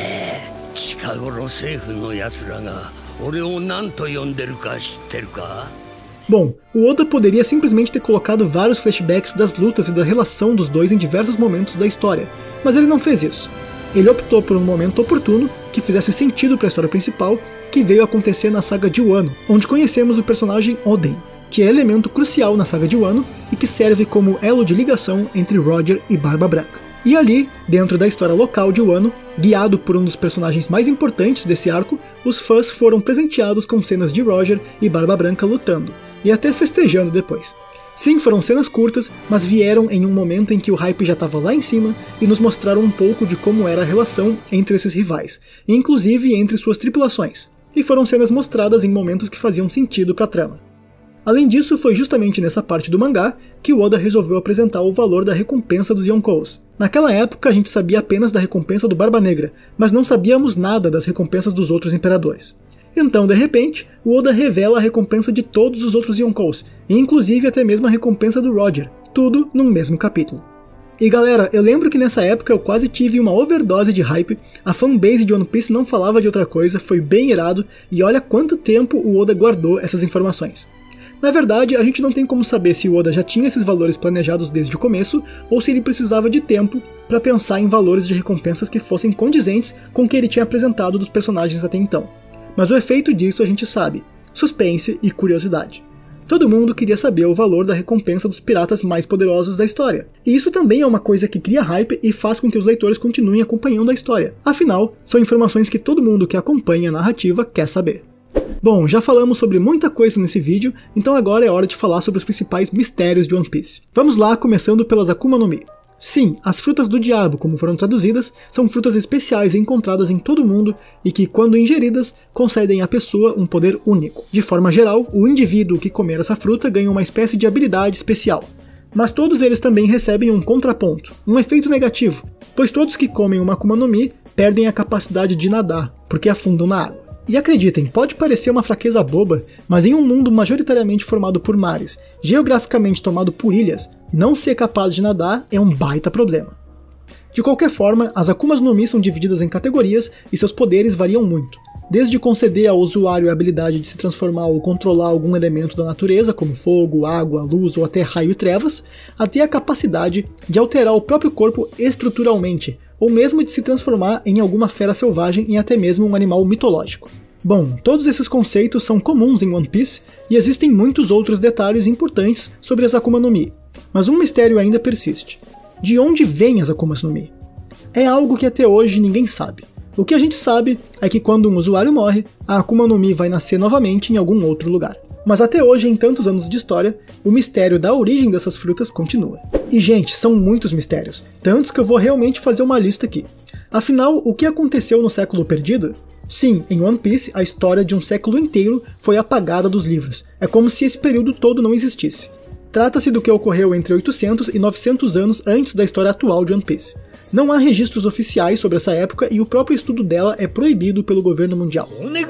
S2: Bom, o Oda poderia simplesmente ter colocado vários flashbacks das lutas e da relação dos dois em diversos momentos da história, mas ele não fez isso. Ele optou por um momento oportuno que fizesse sentido para a história principal, que veio acontecer na saga de Wano, onde conhecemos o personagem Oden, que é elemento crucial na saga de Wano e que serve como elo de ligação entre Roger e Barba Branca. E ali, dentro da história local de Wano, guiado por um dos personagens mais importantes desse arco, os fãs foram presenteados com cenas de Roger e Barba Branca lutando, e até festejando depois. Sim, foram cenas curtas, mas vieram em um momento em que o hype já estava lá em cima e nos mostraram um pouco de como era a relação entre esses rivais, inclusive entre suas tripulações, e foram cenas mostradas em momentos que faziam sentido para a trama. Além disso, foi justamente nessa parte do mangá que o Oda resolveu apresentar o valor da recompensa dos Yonkous. Naquela época a gente sabia apenas da recompensa do Barba Negra, mas não sabíamos nada das recompensas dos outros imperadores. Então, de repente, o Oda revela a recompensa de todos os outros Yonkous, e inclusive até mesmo a recompensa do Roger, tudo num mesmo capítulo. E galera, eu lembro que nessa época eu quase tive uma overdose de hype, a fanbase de One Piece não falava de outra coisa, foi bem irado, e olha quanto tempo o Oda guardou essas informações. Na verdade, a gente não tem como saber se o Oda já tinha esses valores planejados desde o começo, ou se ele precisava de tempo para pensar em valores de recompensas que fossem condizentes com o que ele tinha apresentado dos personagens até então. Mas o efeito disso a gente sabe: suspense e curiosidade. Todo mundo queria saber o valor da recompensa dos piratas mais poderosos da história. E isso também é uma coisa que cria hype e faz com que os leitores continuem acompanhando a história. Afinal, são informações que todo mundo que acompanha a narrativa quer saber. Bom, já falamos sobre muita coisa nesse vídeo, então agora é hora de falar sobre os principais mistérios de One Piece. Vamos lá, começando pelas Akuma no Mi. Sim, as frutas do diabo, como foram traduzidas, são frutas especiais encontradas em todo o mundo e que, quando ingeridas, concedem à pessoa um poder único. De forma geral, o indivíduo que comer essa fruta ganha uma espécie de habilidade especial. Mas todos eles também recebem um contraponto, um efeito negativo, pois todos que comem uma Akuma no Mi perdem a capacidade de nadar, porque afundam na água. E acreditem, pode parecer uma fraqueza boba, mas em um mundo majoritariamente formado por mares, geograficamente tomado por ilhas, não ser capaz de nadar é um baita problema. De qualquer forma, as Akumas no Mi são divididas em categorias e seus poderes variam muito. desde conceder ao usuário a habilidade de se transformar ou controlar algum elemento da natureza, como fogo, água, luz ou até raio e trevas, até a capacidade de alterar o próprio corpo estruturalmente, ou mesmo de se transformar em alguma fera selvagem e até mesmo um animal mitológico. Bom, todos esses conceitos são comuns em One Piece, e existem muitos outros detalhes importantes sobre as Akuma no Mi, mas um mistério ainda persiste. De onde vêm as Akumas no Mi? É algo que até hoje ninguém sabe. O que a gente sabe é que quando um usuário morre, a Akuma no Mi vai nascer novamente em algum outro lugar. Mas até hoje, em tantos anos de história, o mistério da origem dessas frutas continua. E gente, são muitos mistérios, tantos que eu vou realmente fazer uma lista aqui. Afinal, o que aconteceu no século perdido? Sim, em One Piece, a história de um século inteiro foi apagada dos livros. É como se esse período todo não existisse. Trata-se do que ocorreu entre oitocentos e novecentos anos antes da história atual de One Piece. Não há registros oficiais sobre essa época e o próprio estudo dela é proibido pelo governo mundial.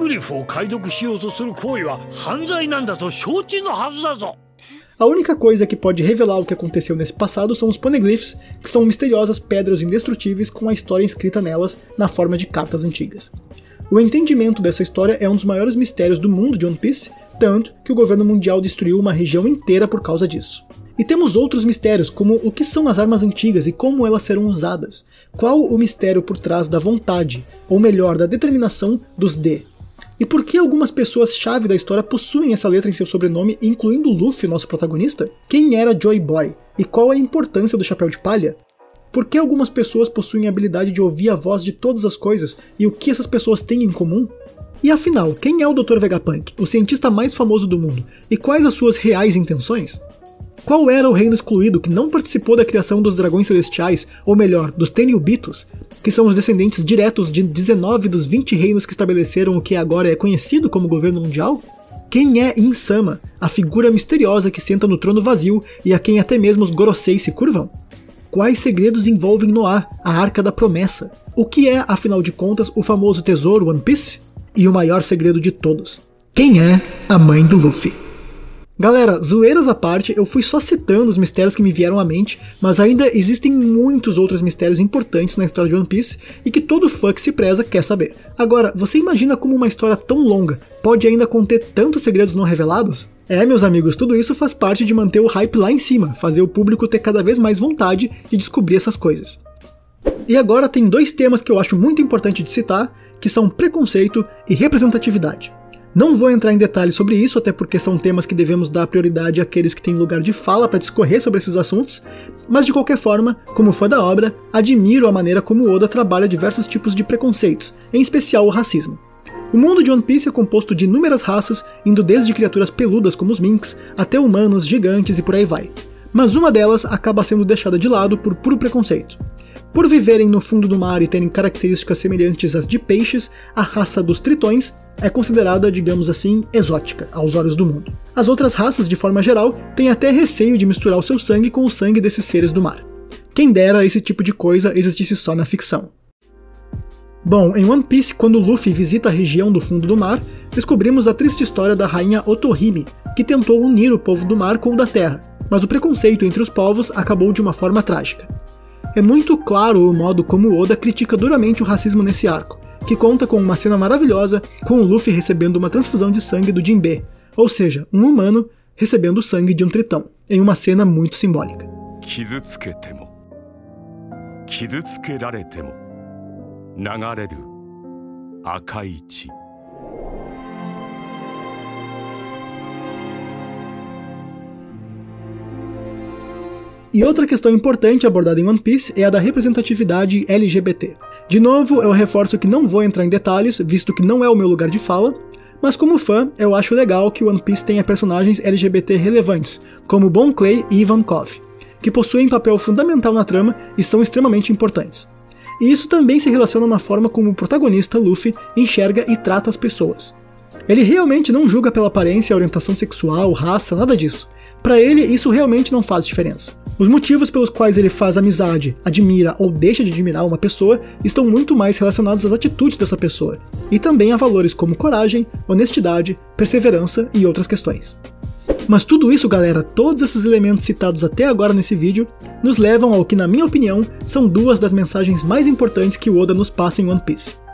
S2: A única coisa que pode revelar o que aconteceu nesse passado são os poneglyphs, que são misteriosas pedras indestrutíveis com a história escrita nelas na forma de cartas antigas. O entendimento dessa história é um dos maiores mistérios do mundo de One Piece, tanto que o governo mundial destruiu uma região inteira por causa disso. E temos outros mistérios, como o que são as armas antigas e como elas serão usadas, qual o mistério por trás da vontade, ou melhor, da determinação dos D. E por que algumas pessoas-chave da história possuem essa letra em seu sobrenome, incluindo Luffy, nosso protagonista? Quem era Joy Boy? E qual a importância do chapéu de palha? Por que algumas pessoas possuem a habilidade de ouvir a voz de todas as coisas, e o que essas pessoas têm em comum? E afinal, quem é o doutor Vegapunk, o cientista mais famoso do mundo, e quais as suas reais intenções? Qual era o reino excluído que não participou da criação dos dragões celestiais, ou melhor, dos Tenryubitos, que são os descendentes diretos de dezenove dos vinte reinos que estabeleceram o que agora é conhecido como governo mundial? Quem é Insama, a figura misteriosa que senta no trono vazio e a quem até mesmo os Gorosei se curvam? Quais segredos envolvem Noah, a Arca da Promessa? O que é, afinal de contas, o famoso tesouro One Piece? E o maior segredo de todos: quem é a mãe do Luffy? Galera, zoeiras à parte, eu fui só citando os mistérios que me vieram à mente, mas ainda existem muitos outros mistérios importantes na história de One Piece e que todo fã que se preza quer saber. Agora, você imagina como uma história tão longa pode ainda conter tantos segredos não revelados? É, meus amigos, tudo isso faz parte de manter o hype lá em cima, fazer o público ter cada vez mais vontade de descobrir essas coisas. E agora tem dois temas que eu acho muito importante de citar, que são preconceito e representatividade. Não vou entrar em detalhes sobre isso, até porque são temas que devemos dar prioridade àqueles que têm lugar de fala para discorrer sobre esses assuntos, mas de qualquer forma, como fã da obra, admiro a maneira como Oda trabalha diversos tipos de preconceitos, em especial o racismo. O mundo de One Piece é composto de inúmeras raças, indo desde criaturas peludas como os Minks, até humanos, gigantes e por aí vai. Mas uma delas acaba sendo deixada de lado por puro preconceito. Por viverem no fundo do mar e terem características semelhantes às de peixes, a raça dos tritões é considerada, digamos assim, exótica aos olhos do mundo. As outras raças, de forma geral, têm até receio de misturar o seu sangue com o sangue desses seres do mar. Quem dera esse tipo de coisa existisse só na ficção. Bom, em One Piece, quando Luffy visita a região do fundo do mar, descobrimos a triste história da rainha Otohime, que tentou unir o povo do mar com o da terra, mas o preconceito entre os povos acabou de uma forma trágica. É muito claro o modo como Oda critica duramente o racismo nesse arco, que conta com uma cena maravilhosa com o Luffy recebendo uma transfusão de sangue do Jinbe, ou seja, um humano recebendo o sangue de um tritão, em uma cena muito simbólica. E outra questão importante abordada em One Piece é a da representatividade L G B T. De novo, eu reforço que não vou entrar em detalhes, visto que não é o meu lugar de fala, mas como fã, eu acho legal que One Piece tenha personagens L G B T relevantes, como Bon Clay e Ivankov, que possuem papel fundamental na trama e são extremamente importantes. E isso também se relaciona na forma como o protagonista, Luffy, enxerga e trata as pessoas. Ele realmente não julga pela aparência, orientação sexual, raça, nada disso. Para ele, isso realmente não faz diferença. Os motivos pelos quais ele faz amizade, admira ou deixa de admirar uma pessoa estão muito mais relacionados às atitudes dessa pessoa, e também a valores como coragem, honestidade, perseverança e outras questões. Mas tudo isso, galera, todos esses elementos citados até agora nesse vídeo, nos levam ao que, na minha opinião, são duas das mensagens mais importantes que o Oda nos passa em One Piece.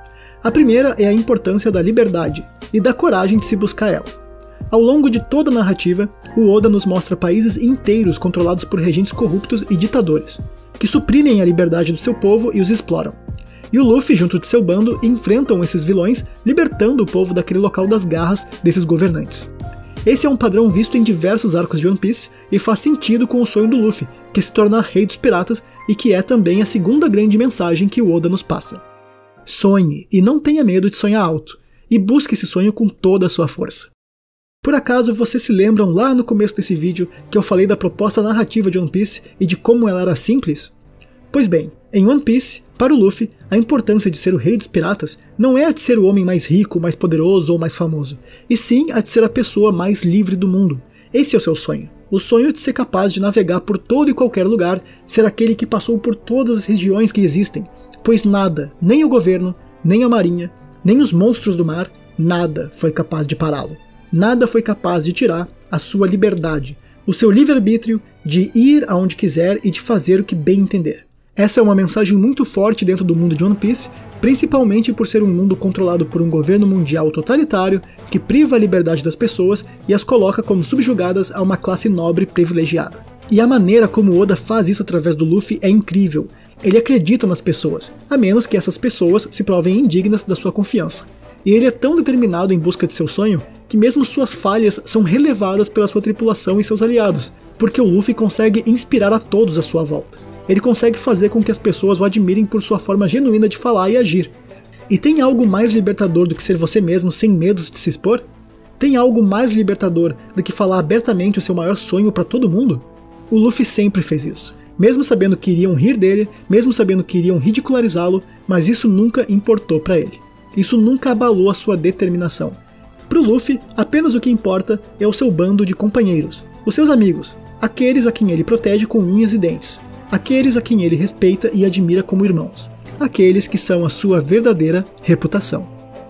S2: A primeira é a importância da liberdade e da coragem de se buscar ela. Ao longo de toda a narrativa, o Oda nos mostra países inteiros controlados por regentes corruptos e ditadores, que suprimem a liberdade do seu povo e os exploram. E o Luffy, junto de seu bando, enfrentam esses vilões, libertando o povo daquele local das garras desses governantes. Esse é um padrão visto em diversos arcos de One Piece e faz sentido com o sonho do Luffy, que é se tornar rei dos piratas e que é também a segunda grande mensagem que o Oda nos passa. Sonhe e não tenha medo de sonhar alto, e busque esse sonho com toda a sua força. Por acaso vocês se lembram lá no começo desse vídeo que eu falei da proposta narrativa de One Piece e de como ela era simples? Pois bem, em One Piece, para o Luffy, a importância de ser o rei dos piratas não é a de ser o homem mais rico, mais poderoso ou mais famoso, e sim a de ser a pessoa mais livre do mundo. Esse é o seu sonho. O sonho de ser capaz de navegar por todo e qualquer lugar, ser aquele que passou por todas as regiões que existem, pois nada, nem o governo, nem a marinha, nem os monstros do mar, nada foi capaz de pará-lo. Nada foi capaz de tirar a sua liberdade, o seu livre-arbítrio de ir aonde quiser e de fazer o que bem entender. Essa é uma mensagem muito forte dentro do mundo de One Piece, principalmente por ser um mundo controlado por um governo mundial totalitário que priva a liberdade das pessoas e as coloca como subjugadas a uma classe nobre privilegiada. E a maneira como Oda faz isso através do Luffy é incrível. Ele acredita nas pessoas, a menos que essas pessoas se provem indignas da sua confiança. E ele é tão determinado em busca de seu sonho que mesmo suas falhas são relevadas pela sua tripulação e seus aliados, porque o Luffy consegue inspirar a todos à sua volta. Ele consegue fazer com que as pessoas o admirem por sua forma genuína de falar e agir. E tem algo mais libertador do que ser você mesmo sem medo de se expor? Tem algo mais libertador do que falar abertamente o seu maior sonho para todo mundo? O Luffy sempre fez isso. Mesmo sabendo que iriam rir dele, mesmo sabendo que iriam ridicularizá-lo, mas isso nunca importou para ele. Isso nunca abalou a sua determinação. Para o Luffy, apenas o que importa é o seu bando de companheiros, os seus amigos, aqueles a quem ele protege com unhas e dentes, aqueles a quem ele respeita e admira como irmãos, aqueles que são a sua verdadeira reputação.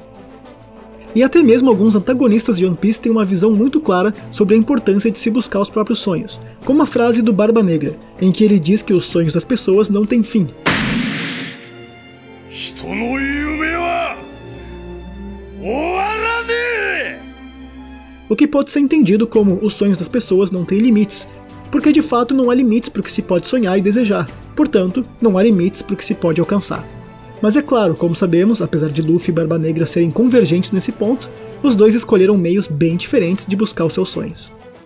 S2: E até mesmo alguns antagonistas de One Piece têm uma visão muito clara sobre a importância de se buscar os próprios sonhos, como a frase do Barba Negra, em que ele diz que os sonhos das pessoas não têm fim. O que pode ser entendido como os sonhos das pessoas não têm limites, porque de fato não há limites para o que se pode sonhar e desejar, portanto, não há limites para o que se pode alcançar. Mas é claro, como sabemos, apesar de Luffy e Barba Negra serem convergentes nesse ponto, os dois escolheram meios bem diferentes de buscar os seus sonhos.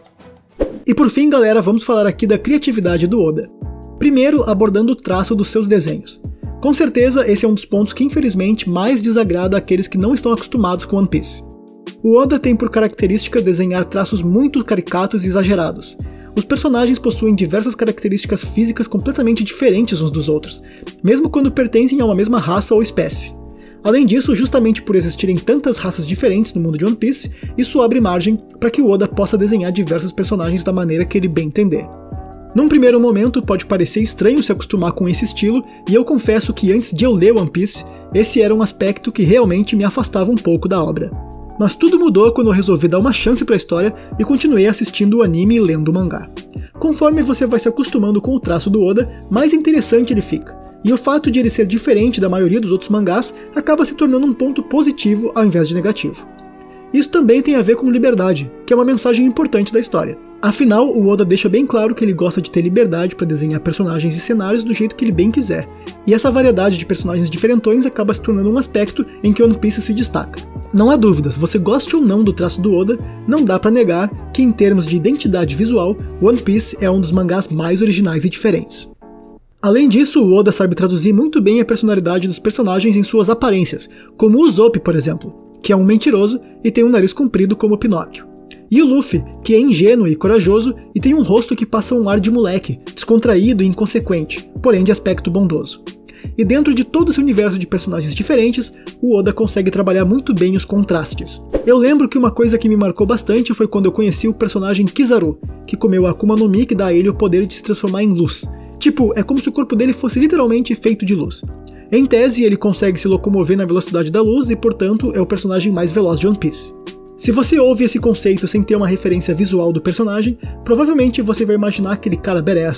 S2: E por fim, galera, vamos falar aqui da criatividade do Oda. Primeiro, abordando o traço dos seus desenhos. Com certeza, esse é um dos pontos que infelizmente mais desagrada àqueles que não estão acostumados com One Piece. O Oda tem por característica desenhar traços muito caricatos e exagerados. Os personagens possuem diversas características físicas completamente diferentes uns dos outros, mesmo quando pertencem a uma mesma raça ou espécie. Além disso, justamente por existirem tantas raças diferentes no mundo de One Piece, isso abre margem para que o Oda possa desenhar diversos personagens da maneira que ele bem entender. Num primeiro momento, pode parecer estranho se acostumar com esse estilo, e eu confesso que antes de eu ler One Piece, esse era um aspecto que realmente me afastava um pouco da obra. Mas tudo mudou quando eu resolvi dar uma chance para a história e continuei assistindo o anime e lendo o mangá. Conforme você vai se acostumando com o traço do Oda, mais interessante ele fica, e o fato de ele ser diferente da maioria dos outros mangás acaba se tornando um ponto positivo ao invés de negativo. Isso também tem a ver com liberdade, que é uma mensagem importante da história. Afinal, o Oda deixa bem claro que ele gosta de ter liberdade para desenhar personagens e cenários do jeito que ele bem quiser, e essa variedade de personagens diferentões acaba se tornando um aspecto em que One Piece se destaca. Não há dúvidas, você goste ou não do traço do Oda, não dá pra negar que em termos de identidade visual, One Piece é um dos mangás mais originais e diferentes. Além disso, o Oda sabe traduzir muito bem a personalidade dos personagens em suas aparências, como o Usopp, por exemplo, que é um mentiroso e tem um nariz comprido como Pinóquio. E o Luffy, que é ingênuo e corajoso e tem um rosto que passa um ar de moleque, descontraído e inconsequente, porém de aspecto bondoso. E dentro de todo esse universo de personagens diferentes, o Oda consegue trabalhar muito bem os contrastes. Eu lembro que uma coisa que me marcou bastante foi quando eu conheci o personagem Kizaru, que comeu a Akuma no Mi que dá a ele o poder de se transformar em luz. Tipo, é como se o corpo dele fosse literalmente feito de luz. Em tese, ele consegue se locomover na velocidade da luz e, portanto, é o personagem mais veloz de One Piece. Se você ouve esse conceito sem ter uma referência visual do personagem, provavelmente você vai imaginar aquele cara badass,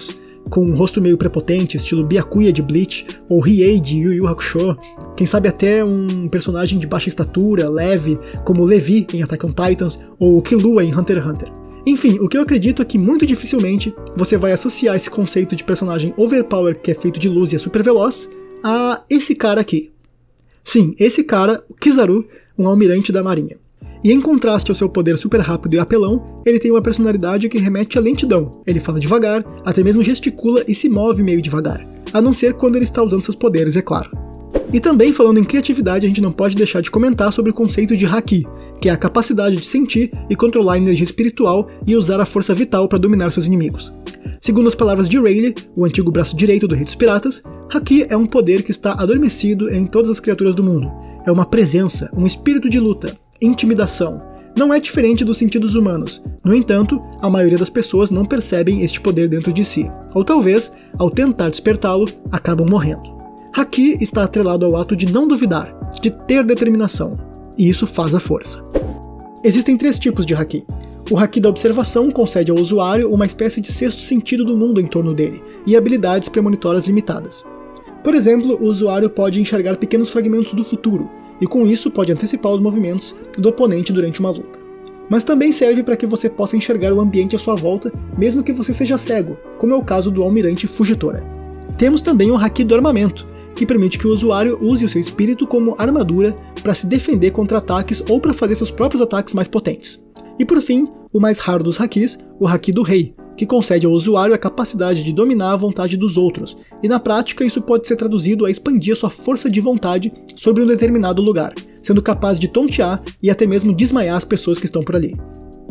S2: com um rosto meio prepotente, estilo Byakuya de Bleach, ou Riei de Yu Yu Hakusho, quem sabe até um personagem de baixa estatura, leve, como Levi em Attack on Titans, ou Killua em Hunter x Hunter. Enfim, o que eu acredito é que muito dificilmente você vai associar esse conceito de personagem overpower que é feito de luz e é super veloz a esse cara aqui. Sim, esse cara, o Kizaru, um almirante da marinha. E em contraste ao seu poder super rápido e apelão, ele tem uma personalidade que remete à lentidão. Ele fala devagar, até mesmo gesticula e se move meio devagar, a não ser quando ele está usando seus poderes, é claro. E também, falando em criatividade, a gente não pode deixar de comentar sobre o conceito de Haki, que é a capacidade de sentir e controlar a energia espiritual e usar a força vital para dominar seus inimigos. Segundo as palavras de Rayleigh, o antigo braço direito do Rei dos Piratas, Haki é um poder que está adormecido em todas as criaturas do mundo. É uma presença, um espírito de luta, intimidação. Não é diferente dos sentidos humanos. No entanto, a maioria das pessoas não percebem este poder dentro de si, ou talvez, ao tentar despertá-lo, acabam morrendo. Haki está atrelado ao ato de não duvidar, de ter determinação, e isso faz a força. Existem três tipos de Haki. O Haki da observação concede ao usuário uma espécie de sexto sentido do mundo em torno dele, e habilidades premonitoras limitadas. Por exemplo, o usuário pode enxergar pequenos fragmentos do futuro, e com isso pode antecipar os movimentos do oponente durante uma luta. Mas também serve para que você possa enxergar o ambiente à sua volta, mesmo que você seja cego, como é o caso do almirante Fujitora. Temos também o Haki do armamento, que permite que o usuário use o seu espírito como armadura para se defender contra ataques ou para fazer seus próprios ataques mais potentes. E por fim, o mais raro dos Hakis, o Haki do Rei, que concede ao usuário a capacidade de dominar a vontade dos outros, e na prática isso pode ser traduzido a expandir sua força de vontade sobre um determinado lugar, sendo capaz de tontear e até mesmo desmaiar as pessoas que estão por ali.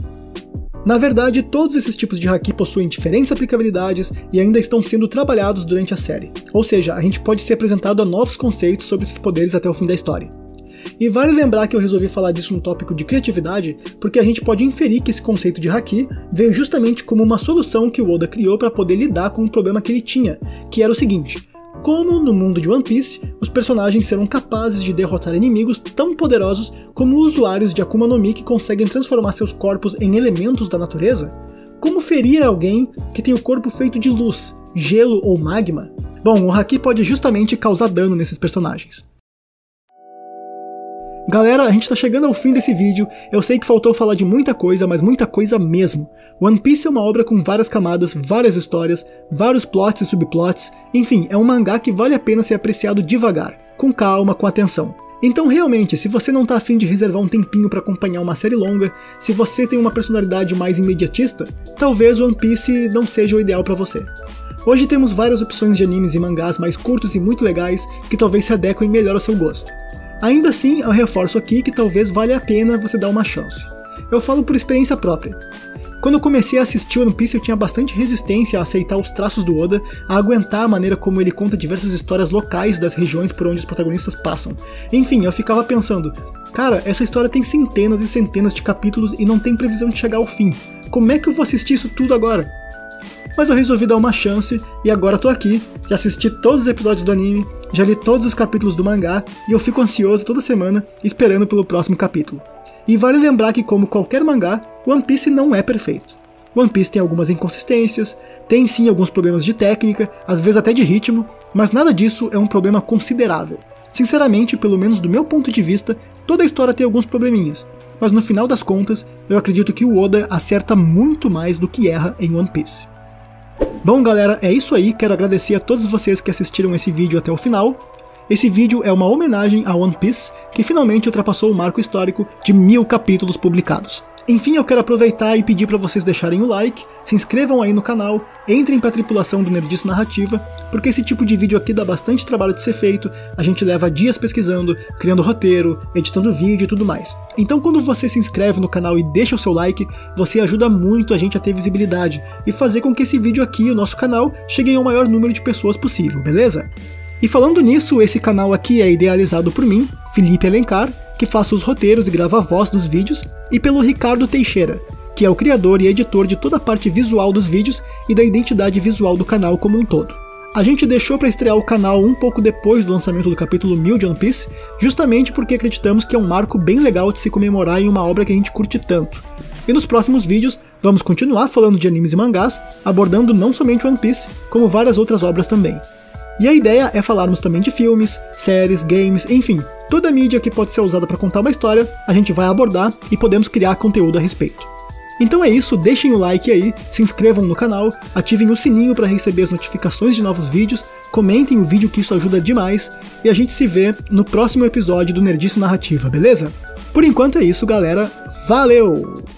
S2: Na verdade, todos esses tipos de Haki possuem diferentes aplicabilidades e ainda estão sendo trabalhados durante a série, ou seja, a gente pode ser apresentado a novos conceitos sobre esses poderes até o fim da história. E vale lembrar que eu resolvi falar disso no tópico de criatividade, porque a gente pode inferir que esse conceito de Haki veio justamente como uma solução que o Oda criou para poder lidar com um problema que ele tinha, que era o seguinte: como no mundo de One Piece, os personagens serão capazes de derrotar inimigos tão poderosos como usuários de Akuma no Mi que conseguem transformar seus corpos em elementos da natureza? Como ferir alguém que tem o corpo feito de luz, gelo ou magma? Bom, o Haki pode justamente causar dano nesses personagens. Galera, a gente tá chegando ao fim desse vídeo. Eu sei que faltou falar de muita coisa, mas muita coisa mesmo. One Piece é uma obra com várias camadas, várias histórias, vários plots e subplots. Enfim, é um mangá que vale a pena ser apreciado devagar, com calma, com atenção. Então realmente, se você não tá afim de reservar um tempinho pra acompanhar uma série longa, se você tem uma personalidade mais imediatista, talvez One Piece não seja o ideal pra você. Hoje temos várias opções de animes e mangás mais curtos e muito legais que talvez se adequem melhor ao seu gosto. Ainda assim, eu reforço aqui que talvez valha a pena você dar uma chance. Eu falo por experiência própria. Quando eu comecei a assistir One Piece, eu tinha bastante resistência a aceitar os traços do Oda, a aguentar a maneira como ele conta diversas histórias locais das regiões por onde os protagonistas passam. Enfim, eu ficava pensando, cara, essa história tem centenas e centenas de capítulos e não tem previsão de chegar ao fim. Como é que eu vou assistir isso tudo agora? Mas eu resolvi dar uma chance e agora tô aqui, já assisti todos os episódios do anime, já li todos os capítulos do mangá e eu fico ansioso toda semana esperando pelo próximo capítulo. E vale lembrar que, como qualquer mangá, One Piece não é perfeito. One Piece tem algumas inconsistências, tem sim alguns problemas de técnica, às vezes até de ritmo, mas nada disso é um problema considerável. Sinceramente, pelo menos do meu ponto de vista, toda a história tem alguns probleminhas, mas no final das contas, eu acredito que o Oda acerta muito mais do que erra em One Piece. Bom galera, é isso aí, quero agradecer a todos vocês que assistiram esse vídeo até o final. Esse vídeo é uma homenagem a One Piece, que finalmente ultrapassou o marco histórico de mil capítulos publicados. Enfim, eu quero aproveitar e pedir para vocês deixarem o like, se inscrevam aí no canal, entrem para a tripulação do Nerdice Narrativa, porque esse tipo de vídeo aqui dá bastante trabalho de ser feito, a gente leva dias pesquisando, criando roteiro, editando vídeo e tudo mais. Então quando você se inscreve no canal e deixa o seu like, você ajuda muito a gente a ter visibilidade e fazer com que esse vídeo aqui, o nosso canal, chegue ao maior número de pessoas possível, beleza? E falando nisso, esse canal aqui é idealizado por mim, Felipe Alencar, que faço os roteiros e grava a voz dos vídeos, e pelo Ricardo Teixeira, que é o criador e editor de toda a parte visual dos vídeos e da identidade visual do canal como um todo. A gente deixou para estrear o canal um pouco depois do lançamento do capítulo mil de One Piece, justamente porque acreditamos que é um marco bem legal de se comemorar em uma obra que a gente curte tanto. E nos próximos vídeos Vamos continuar falando de animes e mangás, abordando não somente One Piece, como várias outras obras também. E a ideia é falarmos também de filmes, séries, games, enfim, toda a mídia que pode ser usada para contar uma história, a gente vai abordar e podemos criar conteúdo a respeito. Então é isso, deixem o like aí, se inscrevam no canal, ativem o sininho para receber as notificações de novos vídeos, comentem o vídeo que isso ajuda demais, e a gente se vê no próximo episódio do Nerdice Narrativa, beleza? Por enquanto é isso, galera, valeu!